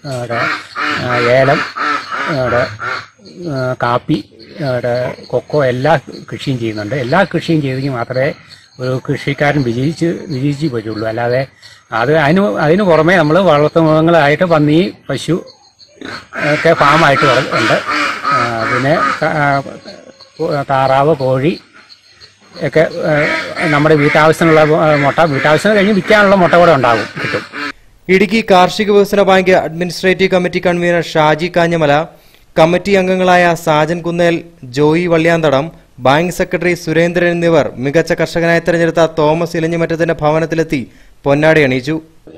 ഏലം, കാപ്പി, കൊക്കോ എല്ലാ കൃഷിയും ചെയ്യുന്നുണ്ട്. എല്ലാ കൃഷിയും ചെയ്തെങ്കിൽ മാത്രമേ ഒരു കൃഷിക്കാരൻ വിജയിച്ച് പറ്റുള്ളൂ. അല്ലാതെ അതിന് പുറമെ നമ്മൾ വളർത്തുമൃഗങ്ങളായിട്ട് പന്നി, പശു ഒക്കെ ഫാമായിട്ട് ഉണ്ട്. പിന്നെ താറാവ്, കോഴി ഒക്കെ നമ്മുടെ വീട്ടാവശ്യത്തിനുള്ള മുട്ട, വീട്ടാവശ്യം കഴിഞ്ഞ് വിൽക്കാനുള്ള മുട്ട കൂടെ കിട്ടും. ഇടുക്കി കാർഷിക വികസന bank administrative committee convener Shaji Kanjamala, committee അംഗങ്ങളായ സാജൻ കുന്നേൽ, ജോയി വള്ളിയാന്തടം, ബാങ്ക് സെക്രട്ടറി സുരേന്ദ്രൻ എന്നിവർ മികച്ച കർഷകനായി തെരഞ്ഞെടുത്ത തോമസ് ഇലഞ്ഞിമറ്റത്തിന്റെ ഭവനത്തിലെത്തി പൊന്നാടി അണിയിച്ചു.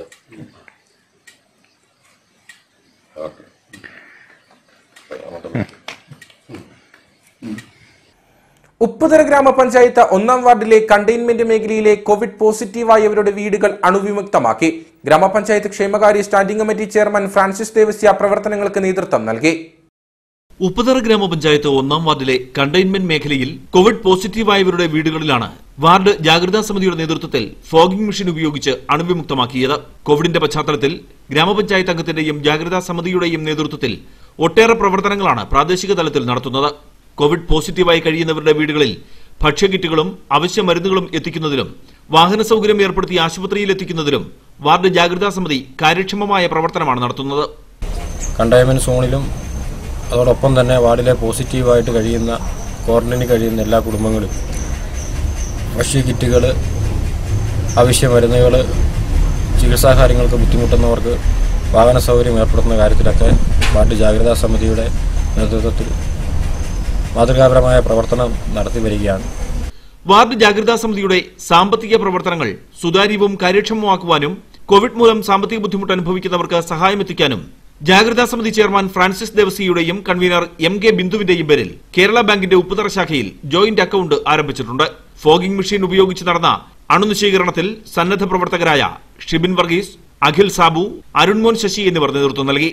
ഉപ്പുതര ഗ്രാമപഞ്ചായത്ത് 1-ാം വാർഡിലെ കണ്ടെയ്ൻമെന്റ് മേഖലയിലെ കോവിഡ് പോസിറ്റീവായവരുടെ വീടുകൾ അണുവിമുക്തമാക്കി. ഗ്രാമപഞ്ചായത്ത് ക്ഷേമകാര്യ standing committee chairman Francis Devasia പ്രവർത്തനങ്ങൾക്ക് നേതൃത്വം നൽകി. ഉപ്പുതറ ഗ്രാമപഞ്ചായത്ത് 1-ാം വാർഡിലെ കണ്ടെയ്ൻമെന്റ് മേഖലയിൽ കോവിഡ് പോസിറ്റീവായവരുടെ വീടുകളിലാണ് വാർഡ് ജാഗ്രതാ സമിതിയുടെ നേതൃത്വത്തിൽ ഫോഗിംഗ് മെഷീൻ ഉപയോഗിച്ച് അണുവിമുക്തമാക്കിയത്. കോവിഡിന്റെ പശ്ചാത്തലത്തിൽ ഗ്രാമപഞ്ചായത്ത് അംഗത്തിന്റെയും ജാഗ്രതാ സമിതിയുടെയും നേതൃത്വത്തിൽ ഒട്ടേറെ പ്രവർത്തനങ്ങളാണ് പ്രാദേശിക തലത്തിൽ നടത്തുന്നത്. കോവിഡ് പോസിറ്റീവായി കഴിയുന്നവരുടെ വീടുകളിൽ ഭക്ഷ്യകിറ്റുകളും അവശ്യ മരുന്നുകളും എത്തിക്കുന്നതിലും വാഹന സൗകര്യം ഏർപ്പെടുത്തി ആശുപത്രിയിൽ എത്തിക്കുന്നതിലും വാർഡ് ജാഗ്രതാ സമിതി കാര്യക്ഷമമായ പ്രവർത്തനമാണ് നടത്തുന്നത്. കണ്ടെയ്ൻമെന്റ് സോണിലും അതോടൊപ്പം തന്നെ വാർഡിലെ പോസിറ്റീവായിട്ട് കഴിയുന്ന ക്വാറന്റൈനിൽ കഴിയുന്ന എല്ലാ കുടുംബങ്ങളും ഭക്ഷ്യകിറ്റുകൾ, അവശ്യ മരുന്നുകൾ, ചികിത്സാ കാര്യങ്ങൾക്ക് ബുദ്ധിമുട്ടുന്നവർക്ക് വാഹന സൗകര്യം ഏർപ്പെടുത്തുന്ന കാര്യത്തിലൊക്കെ വാർഡ് ജാഗ്രതാ സമിതിയുടെ നേതൃത്വത്തിൽ മാതൃകാപരമായ പ്രവർത്തനം നടത്തി വരികയാണ്. വാർഡ് ജാഗ്രതാ സമിതിയുടെ സാമ്പത്തിക പ്രവർത്തനങ്ങൾ സുതാര്യവും കാര്യക്ഷമമാക്കുവാനും കോവിഡ് മൂലം സാമ്പത്തിക ബുദ്ധിമുട്ട് അനുഭവിക്കുന്നവർക്ക് സഹായമെത്തിക്കാനും ജാഗ്രതാ സമിതി ചെയർമാൻ ഫ്രാൻസിസ് ദേവസിയുടെയും കൺവീനർ MK ബിന്ദുവിന്റെയും പേരിൽ കേരള ബാങ്കിന്റെ ഉപ്പുതറ ശാഖയിൽ ജോയിന്റ് അക്കൌണ്ട് ആരംഭിച്ചിട്ടുണ്ട്. ഫോഗിംഗ് മെഷീൻ ഉപയോഗിച്ച് നടന്ന അണുനശീകരണത്തിൽ സന്നദ്ധ പ്രവർത്തകരായ ഷിബിൻ വർഗീസ്, അഖിൽ സാബു, അരുൺമോൻ ശശി എന്നിവർ നേതൃത്വം നൽകി.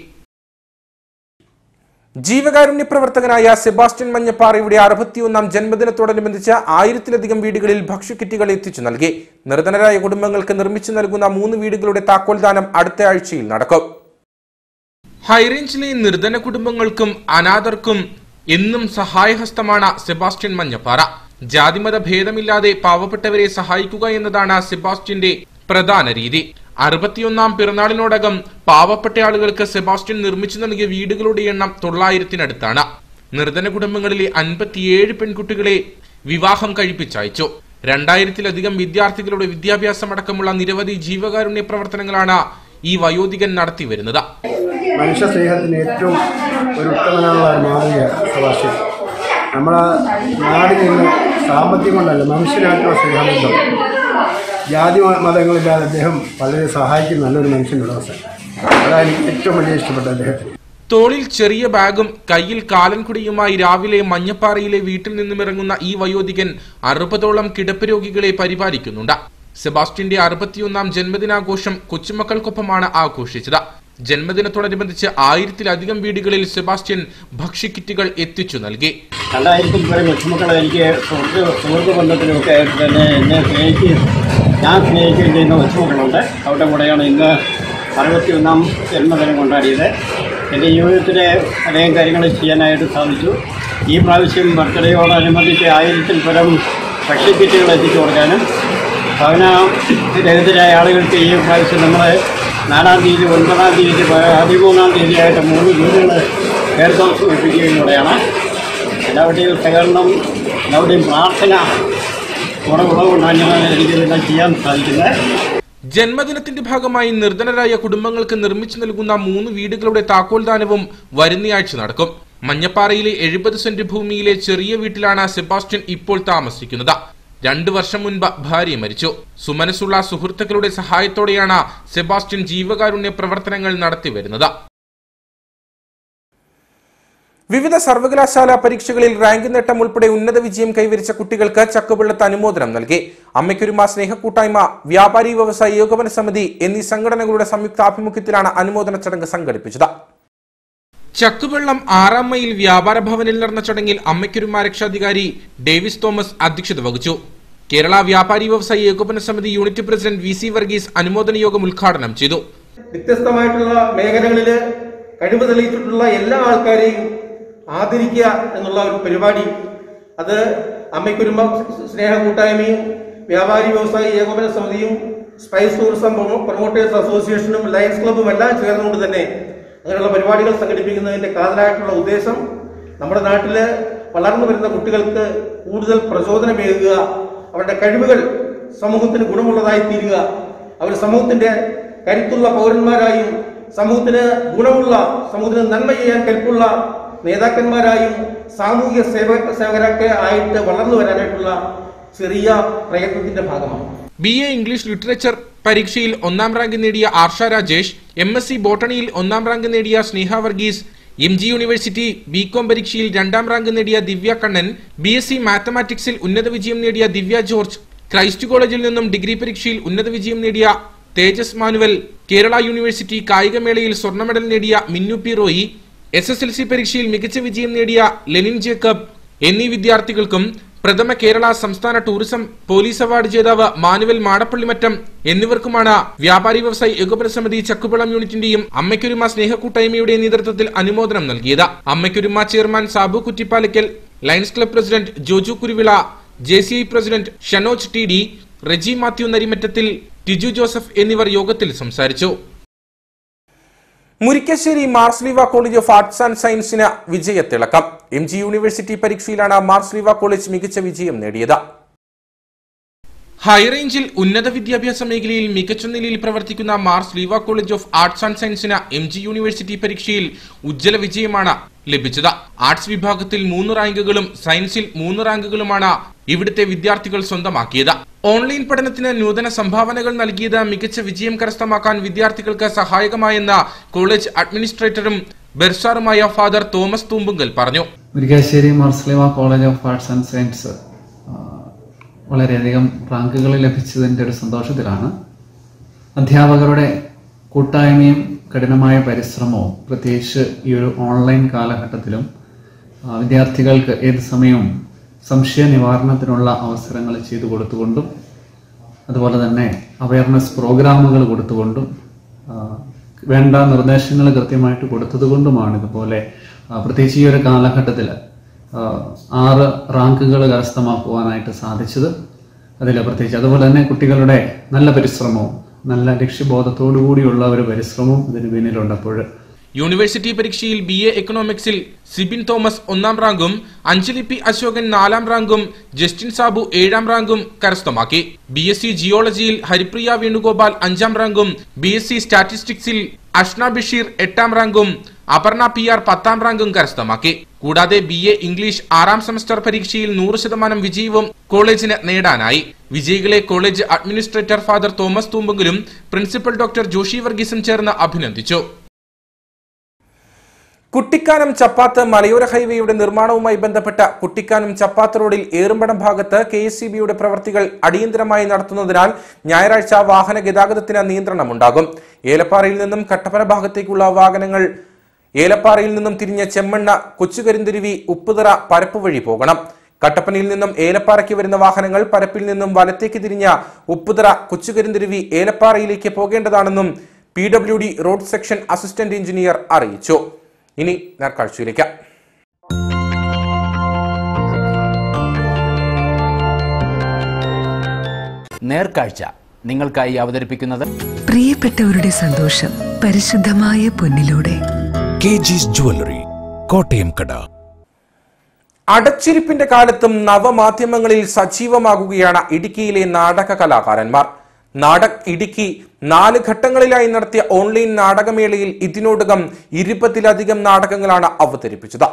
ജീവകാരുണ്യ പ്രവർത്തകനായ സെബാസ്റ്റ്യൻ മഞ്ഞപ്പാറയുടെ 61-ാം ജന്മദിനത്തോടനുബന്ധിച്ച് 1000-ലധികം വീടുകളിൽ ഭക്ഷ്യക്കിറ്റുകൾ എത്തിച്ചു നൽകി. നിർധനരായ കുടുംബങ്ങൾക്ക് നിർമ്മിച്ചു നൽകുന്ന 3 വീടുകളുടെ താക്കോൽദാനം അടുത്ത ആഴ്ചയിൽ നടക്കും. ഹൈറേഞ്ചിലെ നിർധന കുടുംബങ്ങൾക്കും അനാഥർക്കും എന്നും സഹായഹസ്തമാണ് സെബാസ്റ്റ്യൻ മഞ്ഞപ്പാറ. ജാതിമത ഭേദമില്ലാതെ പാവപ്പെട്ടവരെ സഹായിക്കുക എന്നതാണ് സെബാസ്റ്റ്യന്റെ പ്രധാന രീതി. 61-ാം പിറന്നാളിനോടകം പാവപ്പെട്ട ആളുകൾക്ക് സെബാസ്റ്റ്യൻ നിർമ്മിച്ചു നൽകിയ വീടുകളുടെ എണ്ണം 900-നടുത്താണ്. നിർധന കുടുംബങ്ങളിലെ 57 പെൺകുട്ടികളെ വിവാഹം കഴിപ്പിച്ചയച്ചു. 2000-ലധികം വിദ്യാർത്ഥികളുടെ വിദ്യാഭ്യാസമടക്കമുള്ള നിരവധി ജീവകാരുണ്യ പ്രവർത്തനങ്ങളാണ് ഈ വയോധികൻ നടത്തിവരുന്നത്. മനുഷ്യ സ്നേഹത്തിന് ഏറ്റവും ഒരു ഉത്തമനായ മാതൃക സെബാസ്റ്റ്യൻ. നമ്മളെ നാടിൽ നിന്ന് സാമ്പത്തികം കൊണ്ടല്ല, മനുഷ്യനായിട്ടുള്ള സ്നേഹബന്ധം, ജാതി മതങ്ങളില്ലാതെ അദ്ദേഹം വളരെ സഹായിക്കുന്ന നല്ലൊരു മനുഷ്യനുള്ള അവസ്ഥ. അതാണ് ഏറ്റവും വലിയ ഇഷ്ടപ്പെട്ട അദ്ദേഹത്തിന്. തോളിൽ ചെറിയ ബാഗും കയ്യിൽ കാലൻകുടിയുമായി രാവിലെ മഞ്ഞപ്പാറയിലെ വീട്ടിൽ നിന്നും ഇറങ്ങുന്ന ഈ വയോധികൻ 60ഓളം കിടപ്പ് രോഗികളെ പരിപാലിക്കുന്നുണ്ട്. സെബാസ്റ്റ്യന്റെ 61-ാം ജന്മദിനാഘോഷം കൊച്ചുമക്കൾക്കൊപ്പമാണ് ആഘോഷിച്ചത്. ജന്മദിനത്തോടനുബന്ധിച്ച് 1000-ലധികം വീടുകളിൽ സെബാസ്റ്റ്യൻ ഭക്ഷ്യക്കിറ്റുകൾ എത്തിച്ചു നൽകി. 2000 വരെ കൊച്ചുമക്കളെ എനിക്ക് സുഹൃത്ത് ബന്ധത്തിലുമൊക്കെ ആയിട്ട് തന്നെ എന്നെ ഞാൻ സ്നേഹിക്കുകയും ചെയ്യുന്ന കൊച്ചുമക്കളുണ്ട്. അവരുടെ കൂടെയാണ് ഇന്ന് 61-ാം ജന്മദിനം കൊണ്ടാടിയത്. എൻ്റെ ജീവിതത്തിലെ അനേകം കാര്യങ്ങൾ ചെയ്യാനായിട്ട് സാധിച്ചു. ഈ പ്രാവശ്യം ബർത്ത്ഡേയോടനുബന്ധിച്ച് 1000-ൽ പരം ഭക്ഷ്യക്കിറ്റുകൾ എത്തിച്ചു കൊടുക്കാനും ഭവനരഹിതരായ ആളുകൾക്ക് ഈ പ്രാവശ്യം നമ്മൾ 4-ാം തീയതി, 9-ാം തീയതി, 13-ാം തീയതിയായിട്ട് 3 വീടുകൾ ഏർത്താമസിപ്പിക്കുകയാണ്. എല്ലാവരുടെയും സഹകരണം, എല്ലാവരുടെയും പ്രാർത്ഥന ഉറവുള്ളതുകൊണ്ടാണ് എനിക്കിതെല്ലാം ചെയ്യാൻ സാധിക്കുന്നത്. ജന്മദിനത്തിന്റെ ഭാഗമായി നിർധനരായ കുടുംബങ്ങൾക്ക് നിർമ്മിച്ചു നൽകുന്ന 3 വീടുകളുടെ താക്കോൽദാനവും വരുന്നയാഴ്ച നടക്കും. മഞ്ഞപ്പാറയിലെ 70 സെന്റ് ഭൂമിയിലെ ചെറിയ വീട്ടിലാണ് സെബാസ്റ്റ്യൻ ഇപ്പോൾ താമസിക്കുന്നത്. 2 വർഷം മുൻപ് ഭാര്യ മരിച്ചു. സുമനസ്സുള്ള സുഹൃത്തുക്കളുടെ സഹായത്തോടെയാണ് സെബാസ്റ്റ്യൻ ജീവകാരുണ്യ പ്രവർത്തനങ്ങൾ നടത്തിവരുന്നത്. വിവിധ സർവകലാശാല പരീക്ഷകളിൽ റാങ്ക് നേട്ടം ഉൾപ്പെടെ ഉന്നത വിജയം കൈവരിച്ച കുട്ടികൾക്ക് ചക്കുവെള്ളത്ത് അനുമോദനം നൽകി. അമ്മയ്ക്കൊരുമ സ്നേഹക്കൂട്ടായ്മ, വ്യാപാരി വ്യവസായ ഏകോപന സമിതി എന്നീ സംഘടനകളുടെ സംയുക്താഭിമുഖ്യത്തിലാണ് അനുമോദന ചടങ്ങ് സംഘടിപ്പിച്ചത്. ചക്കുവെള്ളം 6-ാം മൈൽ വ്യാപാര ഭവനിൽ നടന്ന ചടങ്ങിൽ അമ്മയ്ക്കൊരുമ രക്ഷാധികാരി ഡേവിസ് തോമസ് അധ്യക്ഷത വഹിച്ചു. കേരള വ്യാപാരി വ്യവസായ ഏകോപന സമിതി യൂണിറ്റ് പ്രസിഡന്റ് VC വർഗീസ് അനുമോദന യോഗം ഉദ്ഘാടനം ചെയ്തു. വ്യത്യസ്തമായിട്ടുള്ള മേഖലകളിൽ കഴിവ് തെളിയിച്ചിട്ടുള്ള എല്ലാ ആൾക്കാരെയും ആദരിക്കുക എന്നുള്ള ഒരു പരിപാടി, അത് അമ്മയ്ക്കൊരുമ സ്നേഹക്കൂട്ടായ്മയും വ്യാപാരി വ്യവസായ ഏകോപന സമിതിയും സ്പൈസ് ടൂറിസം പ്രൊമോട്ടേഴ്സ് അസോസിയേഷനും ലയൺസ് ക്ലബ്ബും എല്ലാം ചേർന്നുകൊണ്ട് തന്നെ അങ്ങനെയുള്ള പരിപാടികൾ സംഘടിപ്പിക്കുന്നതിന്റെ കാതലായിട്ടുള്ള ഉദ്ദേശം നമ്മുടെ നാട്ടില് വളർന്നു വരുന്ന കുട്ടികൾക്ക് കൂടുതൽ പ്രചോദനമേകുക, അവരുടെ കഴിവുകൾ സമൂഹത്തിന് ഗുണമുള്ളതായി തീരുക, അവർ സമൂഹത്തിന്റെ കരുത്തുള്ള പൗരന്മാരായും സമൂഹത്തിന് ഗുണമുള്ള, സമൂഹത്തിന് നന്മ ചെയ്യാൻ കൽപ്പുള്ള നേതാക്കന്മാരായും സാമൂഹിക സേവകരൊക്കെ ആയിട്ട് വളർന്നു വരാനായിട്ടുള്ള ചെറിയ പ്രയത്നത്തിന്റെ ഭാഗമാണ്. BA ഇംഗ്ലീഷ് ലിറ്ററേച്ചർ പരീക്ഷയിൽ 1-ാം റാങ്ക് നേടിയ ആർഷ രാജേഷ്, MSc ബോട്ടണിയിൽ 1-ാം റാങ്ക് നേടിയ Sneha Varghese, MG university BCom പരീക്ഷയിൽ 2-ാം റാങ്ക് നേടിയ ദിവ്യ കണ്ണൻ, BSc മാത്തമാറ്റിക്സിൽ ഉന്നത വിജയം നേടിയ ദിവ്യ ജോർജ്, ക്രൈസ്റ്റ് കോളേജിൽ നിന്നും ഡിഗ്രി പരീക്ഷയിൽ ഉന്നത വിജയം നേടിയ തേജസ് മാനുവൽ, കേരള യൂണിവേഴ്സിറ്റി കായികമേളയിൽ സ്വർണ്ണ മെഡൽ നേടിയ മിന്നു പി റോയി, SSLC പരീക്ഷയിൽ മികച്ച വിജയം നേടിയ ലെനിൻ ജേക്കബ് എന്നീ വിദ്യാർത്ഥികൾക്കും പ്രഥമ കേരള സംസ്ഥാന ടൂറിസം പോലീസ് അവാർഡ് ജേതാവ് മാനുവൽ മാടപ്പള്ളിമറ്റം എന്നിവർക്കുമാണ് വ്യാപാരി വ്യവസായി ഏകോപന സമിതി ചക്കുവെള്ളം യൂണിറ്റിന്റെയും അമ്മയ്ക്കൊരുമ സ്നേഹക്കൂട്ടായ്മയുടെ നേതൃത്വത്തിൽ അനുമോദനം നൽകിയത്. അമ്മയ്ക്കൊരുമ chairman Sabu Kuttipalakkal, Lions club president Joju Kuruvila, JCI president Shanoj TD, Reji Mathew Narimattathil, Tiju Joseph എന്നിവർ യോഗത്തിൽ സംസാരിച്ചു. Murickassery Marsleeva college of arts and സയൻസിന് വിജയത്തിളക്കം. MG യൂണിവേഴ്സിറ്റി പരീക്ഷയിലാണ് മാർസ്ലീവ കോളേജ് മികച്ച വിജയം നേടിയത്. ഹൈറേഞ്ചിൽ ഉന്നത വിദ്യാഭ്യാസ മേഖലയിൽ മികച്ച നിലയിൽ പ്രവർത്തിക്കുന്ന Marsleeva college of arts and സയൻസിന് MG യൂണിവേഴ്സിറ്റി പരീക്ഷയിൽ ഉജ്ജ്വല വിജയമാണ് ലഭിച്ചത്. ആർട്സ് വിഭാഗത്തിൽ 3 റാങ്കുകളും സയൻസിൽ 3 റാങ്കുകളുമാണ് ഇവിടുത്തെ വിദ്യാർത്ഥികൾ സ്വന്തമാക്കിയത്. ഓൺലൈൻ പഠനത്തിന് നൂതന സംഭാവനകൾ നൽകിയത് മികച്ച വിജയം കരസ്ഥമാക്കാൻ വിദ്യാർത്ഥികൾക്ക് സഹായകമായെന്ന് കോളേജ് അഡ്മിനിസ്ട്രേറ്ററും ബെർസാറുമായ ഫാദർ തോമസ് തൂമ്പുങ്കൽ പറഞ്ഞു. Murickassery Marsleeva college of arts and science വളരെയധികം റാങ്കുകൾ ലഭിച്ചതിൻ്റെ ഒരു സന്തോഷത്തിലാണ്. അധ്യാപകരുടെ കൂട്ടായ്മയും കഠിനമായ പരിശ്രമവും, പ്രത്യേകിച്ച് ഈ ഒരു ഓൺലൈൻ കാലഘട്ടത്തിലും വിദ്യാർത്ഥികൾക്ക് ഏത് സമയവും സംശയ നിവാരണത്തിനുള്ള അവസരങ്ങൾ ചെയ്തു കൊടുത്തുകൊണ്ടും അതുപോലെ തന്നെ അവയർനെസ് പ്രോഗ്രാമുകൾ കൊടുത്തുകൊണ്ടും വേണ്ട നിർദ്ദേശങ്ങൾ കൃത്യമായിട്ട് കൊടുത്തതുകൊണ്ടുമാണ് ഇതുപോലെ പ്രത്യേകിച്ച് ഈ ഒരു കാലഘട്ടത്തിൽ 6 റാങ്കുകൾ കരസ്ഥമാക്കുവാനായിട്ട് സാധിച്ചത്. അതിൽ പ്രത്യേകിച്ച് അതുപോലെ തന്നെ കുട്ടികളുടെ നല്ല പരിശ്രമവും നല്ല ലക്ഷ്യബോധത്തോടു കൂടിയുള്ള ഒരു പരിശ്രമവും ഇതിന് പിന്നിലുണ്ടപ്പോൾ യൂണിവേഴ്സിറ്റി പരീക്ഷയിൽ BA എക്കണോമിക്സിൽ സിബിൻ തോമസ് 1-ാം റാങ്കും അഞ്ജലി P അശോകൻ 4-ാം റാങ്കും ജസ്റ്റിൻ സാബു 7-ാം റാങ്കും കരസ്ഥമാക്കി. BSc ജിയോളജിയിൽ ഹരിപ്രിയ വേണുഗോപാൽ 5-ാം റാങ്കും BSc സ്റ്റാറ്റിസ്റ്റിക്സിൽ അഷ്ന ബഷീർ 8-ാം റാങ്കും അപർണ PR 10-ാം റാങ്കും കരസ്ഥമാക്കി. കൂടാതെ BA ഇംഗ്ലീഷ് 6-ാം സെമസ്റ്റർ പരീക്ഷയിൽ 100% വിജയവും കോളേജിന് നേടാനായി. വിജയികളെ കോളേജ് അഡ്മിനിസ്ട്രേറ്റർ ഫാദർ തോമസ് തൂമ്പെങ്കിലും പ്രിൻസിപ്പൽ ഡോക്ടർ ജോഷി വർഗീസും ചേർന്ന് അഭിനന്ദിച്ചു. കുട്ടിക്കാനം ചപ്പാത്ത് മലയോര ഹൈവേയുടെ നിർമ്മാണവുമായി ബന്ധപ്പെട്ട കുട്ടിക്കാനം ചപ്പാത്ത് റോഡിൽ ഏറുമ്പടം ഭാഗത്ത് KSCBയുടെ പ്രവർത്തികൾ അടിയന്തരമായി നടത്തുന്നതിനാൽ ഞായറാഴ്ച വാഹന ഗതാഗതത്തിന് നിയന്ത്രണമുണ്ടാകും. ഏലപ്പാറയിൽ നിന്നും കട്ടപ്പന ഭാഗത്തേക്കുള്ള വാഹനങ്ങൾ ഏലപ്പാറയിൽ നിന്നും തിരിഞ്ഞ ചെമ്മണ്ണ, കൊച്ചുകരിന്തിരുവി, ഉപ്പുതറ, പരപ്പ് വഴി പോകണം. കട്ടപ്പനയിൽ നിന്നും ഏലപ്പാറയ്ക്ക് വരുന്ന വാഹനങ്ങൾ പരപ്പിൽ നിന്നും വലത്തേക്ക് തിരിഞ്ഞ ഉപ്പുതറ, കൊച്ചുകരിന്തിരുവി, ഏലപ്പാറയിലേക്ക് പോകേണ്ടതാണെന്നും PWD road section assistant engineer അറിയിച്ചു. ഇനി നേർക്കാഴ്ചയിലേക്ക്. നേർക്കാഴ്ച നിങ്ങൾക്കായി അവതരിപ്പിക്കുന്നത് പ്രിയപ്പെട്ടവരുടെ സന്തോഷം പരിശുദ്ധമായ പൊന്നിലൂടെ. KG's ജ്വല്ലറി, കോട്ടയം കട. അടച്ചിരിപ്പിന്റെ കാലത്തും നവമാധ്യമങ്ങളിൽ സജീവമാകുകയാണ് ഇടുക്കിയിലെ നാടക കലാകാരന്മാർ. ഇടുക്കി 4 ഘട്ടങ്ങളിലായി നടത്തിയ ഓൺലൈൻ നാടകമേളയിൽ ഇതിനോടകം 20-ലധികം നാടകങ്ങളാണ് അവതരിപ്പിച്ചത്.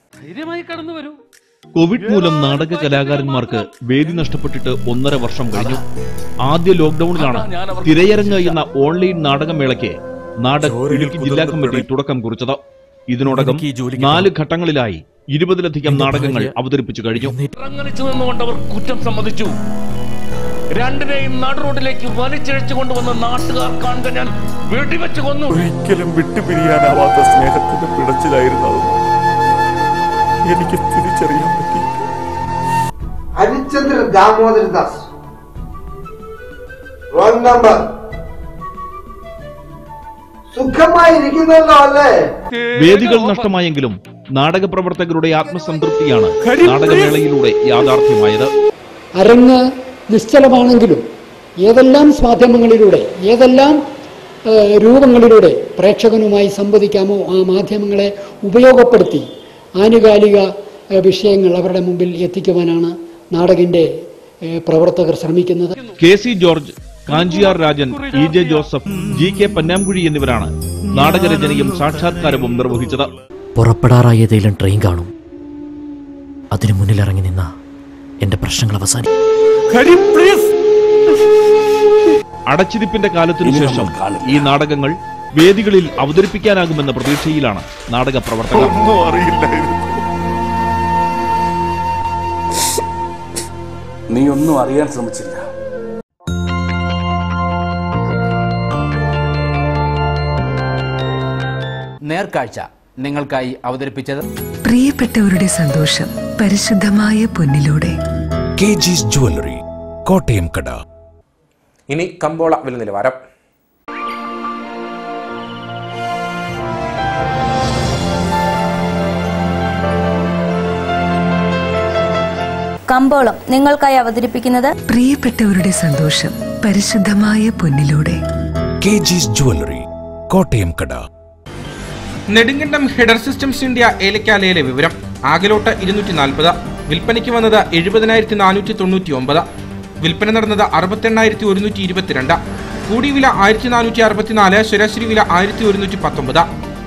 കോവിഡ് മൂലം നാടക കലാകാരന്മാർക്ക് വേദി നഷ്ടപ്പെട്ടിട്ട് 1.5 വർഷം കഴിഞ്ഞു. ആദ്യ ലോക്ഡൌണിലാണ് തിരയരങ്ങ് എന്ന ഓൺലൈൻ നാടകമേളയ്ക്ക് ഇടുക്കി ജില്ലാ കമ്മിറ്റി തുടക്കം കുറിച്ചത്. ഇതിനോടകം 4 ഘട്ടങ്ങളിലായി 20-ലധികം നാടകങ്ങൾ അവതരിപ്പിച്ചു കഴിഞ്ഞു. നിന്നുകൊണ്ടവർ കുറ്റം സമ്മതിച്ചു. രണ്ടിനെയും നടുറോഡിലേക്ക് വലിച്ചിഴച്ചു കൊണ്ടുവന്ന നാട്ടുകാർ കാണുക ഞാൻ വെടിവെച്ചു കൊന്നു. ഒരിക്കലും വിട്ടുപിരിയാനാവാത്ത സ്നേഹത്തിന്റെ പിടച്ചിലായിരുന്നു എനിക്ക് തിരിച്ചറിയാൻ പറ്റി. Harichandra Damodaradas, roll number. സുഖമായിരിക്കുന്നല്ലോ അല്ലേ? വേദികൾ നഷ്ടമായെങ്കിലും നാടക പ്രവർത്തകരുടെ ആത്മസംതൃപ്തിയാണ് നാടകമേളയിലൂടെ യാഥാർത്ഥ്യമായത്. അരങ്ങ് നിശ്ചലമാണെങ്കിലും ഏതെല്ലാം മാധ്യമങ്ങളിലൂടെ ഏതെല്ലാം രൂപങ്ങളിലൂടെ പ്രേക്ഷകനുമായി സംവദിക്കാമോ ആ മാധ്യമങ്ങളെ ഉപയോഗപ്പെടുത്തി ആനുകാലിക വിഷയങ്ങൾ അവരുടെ മുമ്പിൽ എത്തിക്കുവാനാണ് നാടകിന്റെ പ്രവർത്തകർ ശ്രമിക്കുന്നത്. KC George, Kanchiyar Rajan, EJ Joseph, GK Pannamkuzhi എന്നിവരാണ് നാടകരചനയും സാക്ഷാത്കാരവും നിർവഹിച്ചത്. പുറപ്പെടാറായ ഏതെങ്കിലും ട്രെയിൻ കാണും, അതിനു മുന്നിൽ ഇറങ്ങി നിന്ന എന്റെ പ്രശ്നങ്ങൾ അവസാനിക്കും. അടച്ചിരിപ്പിന്റെ കാലത്തിനു ശേഷം ഈ നാടകങ്ങൾ വേദികളിൽ അവതരിപ്പിക്കാനാകുമെന്ന പ്രതീക്ഷയിലാണ് നാടക പ്രവർത്തകർ. ഒന്നും അറിയില്ലായിരുന്നു. നീ ഒന്നും അറിയാൻ ശ്രമിച്ചില്ല. നേർക്കാഴ്ച നിങ്ങൾക്കായി അവതരിപ്പിച്ചത് പ്രിയപ്പെട്ടവരുടെ സന്തോഷം പരിശുദ്ധമായ പൊന്നിലൂടെ. KG's ജ്വല്ലറി, കോട്ടയം കട. ഇനി കമ്പോള വില നിലവാരം. കമ്പോളം നിങ്ങൾക്കായി അവതരിപ്പിക്കുന്നത് പ്രിയപ്പെട്ടവരുടെ സന്തോഷം പരിശുദ്ധമായ പൊന്നിലൂടെ. KG's ജ്വല്ലറി, കോട്ടയം കട. നെടുങ്കണ്ടം ഹെഡർ സിസ്റ്റംസ് ഇന്ത്യ ഏലക്കാലയിലെ വിവരം. ആകലോട്ട് 240, വിൽപ്പനയ്ക്ക് വന്നത് 70,499, വിൽപ്പന നടന്നത് 68,122, കൂടിയ വില 1,464, ശരാശരി വില 1,119.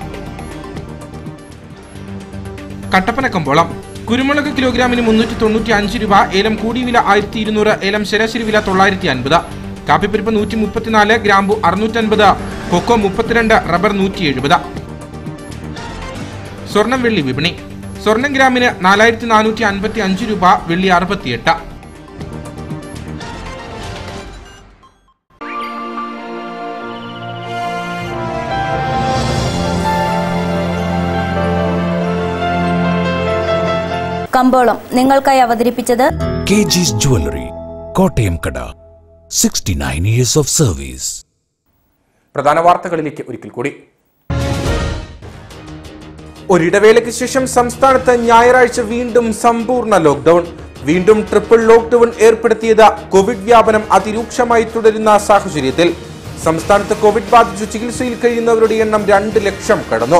കട്ടപ്പന കമ്പോളം കുരുമുളക് കിലോഗ്രാമിന് 395 രൂപ, ഏലം കൂടിയ വില 1,200, ഏലം ശരാശരി വില 950, കാപ്പിപ്പരിപ്പ് 134, ഗ്രാമ്പു 650, കൊക്കോ 32, റബ്ബർ 170. സ്വർണം വെള്ളി വിപണി. സ്വർണം ഗ്രാമിന് 4,455 രൂപ, വെള്ളി 68. കമ്പോളം നിങ്ങൾക്കായി അവതരിപ്പിച്ചത് KG's ജ്വല്ലറി, കോട്ടയം കട. 69 years of service. പ്രധാന വാർത്തകളിലേക്ക് ഒരിക്കൽ കൂടി. ഒരിടവേളയ്ക്ക് ശേഷം സംസ്ഥാനത്ത് ഞായറാഴ്ച വീണ്ടും സമ്പൂർണ്ണ ലോക്ഡൌൺ. വീണ്ടും ട്രിപ്പിൾ ലോക്ഡൌൺ ഏർപ്പെടുത്തിയത് കോവിഡ് വ്യാപനം അതിരൂക്ഷമായി തുടരുന്ന സാഹചര്യത്തിൽ സംസ്ഥാനത്ത് കോവിഡ് ബാധിച്ചു ചികിത്സയിൽ കഴിയുന്നവരുടെ എണ്ണം 2 ലക്ഷം കടന്നു.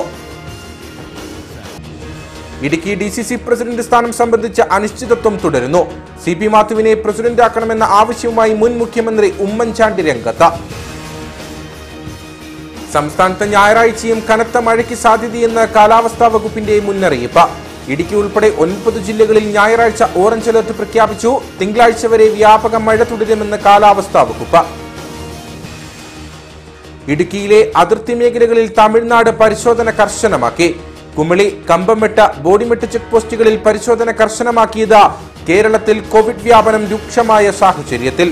ഇടുക്കി DCC പ്രസിഡന്റ് സ്ഥാനം സംബന്ധിച്ച അനിശ്ചിതത്വം തുടരുന്നു. CP മാത്യുവിനെ പ്രസിഡന്റാക്കണമെന്ന ആവശ്യവുമായി മുൻ മുഖ്യമന്ത്രി ഉമ്മൻചാണ്ടി രംഗത്ത്. സംസ്ഥാനത്ത് ഞായറാഴ്ചയും കനത്ത മഴയ്ക്ക് സാധ്യതയെന്ന് കാലാവസ്ഥാ വകുപ്പിന്റെ മുന്നറിയിപ്പ്. ഇടുക്കി ഉൾപ്പെടെ 9 ജില്ലകളിൽ ഞായറാഴ്ച ഓറഞ്ച് അലർട്ട് പ്രഖ്യാപിച്ചു. തിങ്കളാഴ്ച വരെ വ്യാപക മഴ തുടരുമെന്ന് കാലാവസ്ഥാ വകുപ്പ്. ഇടുക്കിയിലെ അതിർത്തി മേഖലകളിൽ തമിഴ്നാട് പരിശോധന കർശനമാക്കി. കുമളി, കമ്പംമെട്ട്, ബോഡിമെട്ട് ചെക്ക് പോസ്റ്റുകളിൽ പരിശോധന കർശനമാക്കിയത് കേരളത്തിൽ കോവിഡ് വ്യാപനം രൂക്ഷമായ സാഹചര്യത്തിൽ.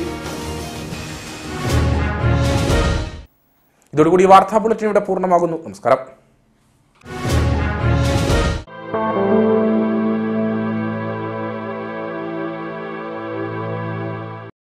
ഇതോടുകൂടി വാർത്താ ബുള്ളറ്റിൻ ഇവിടെ പൂർണ്ണമാകുന്നു. നമസ്കാരം.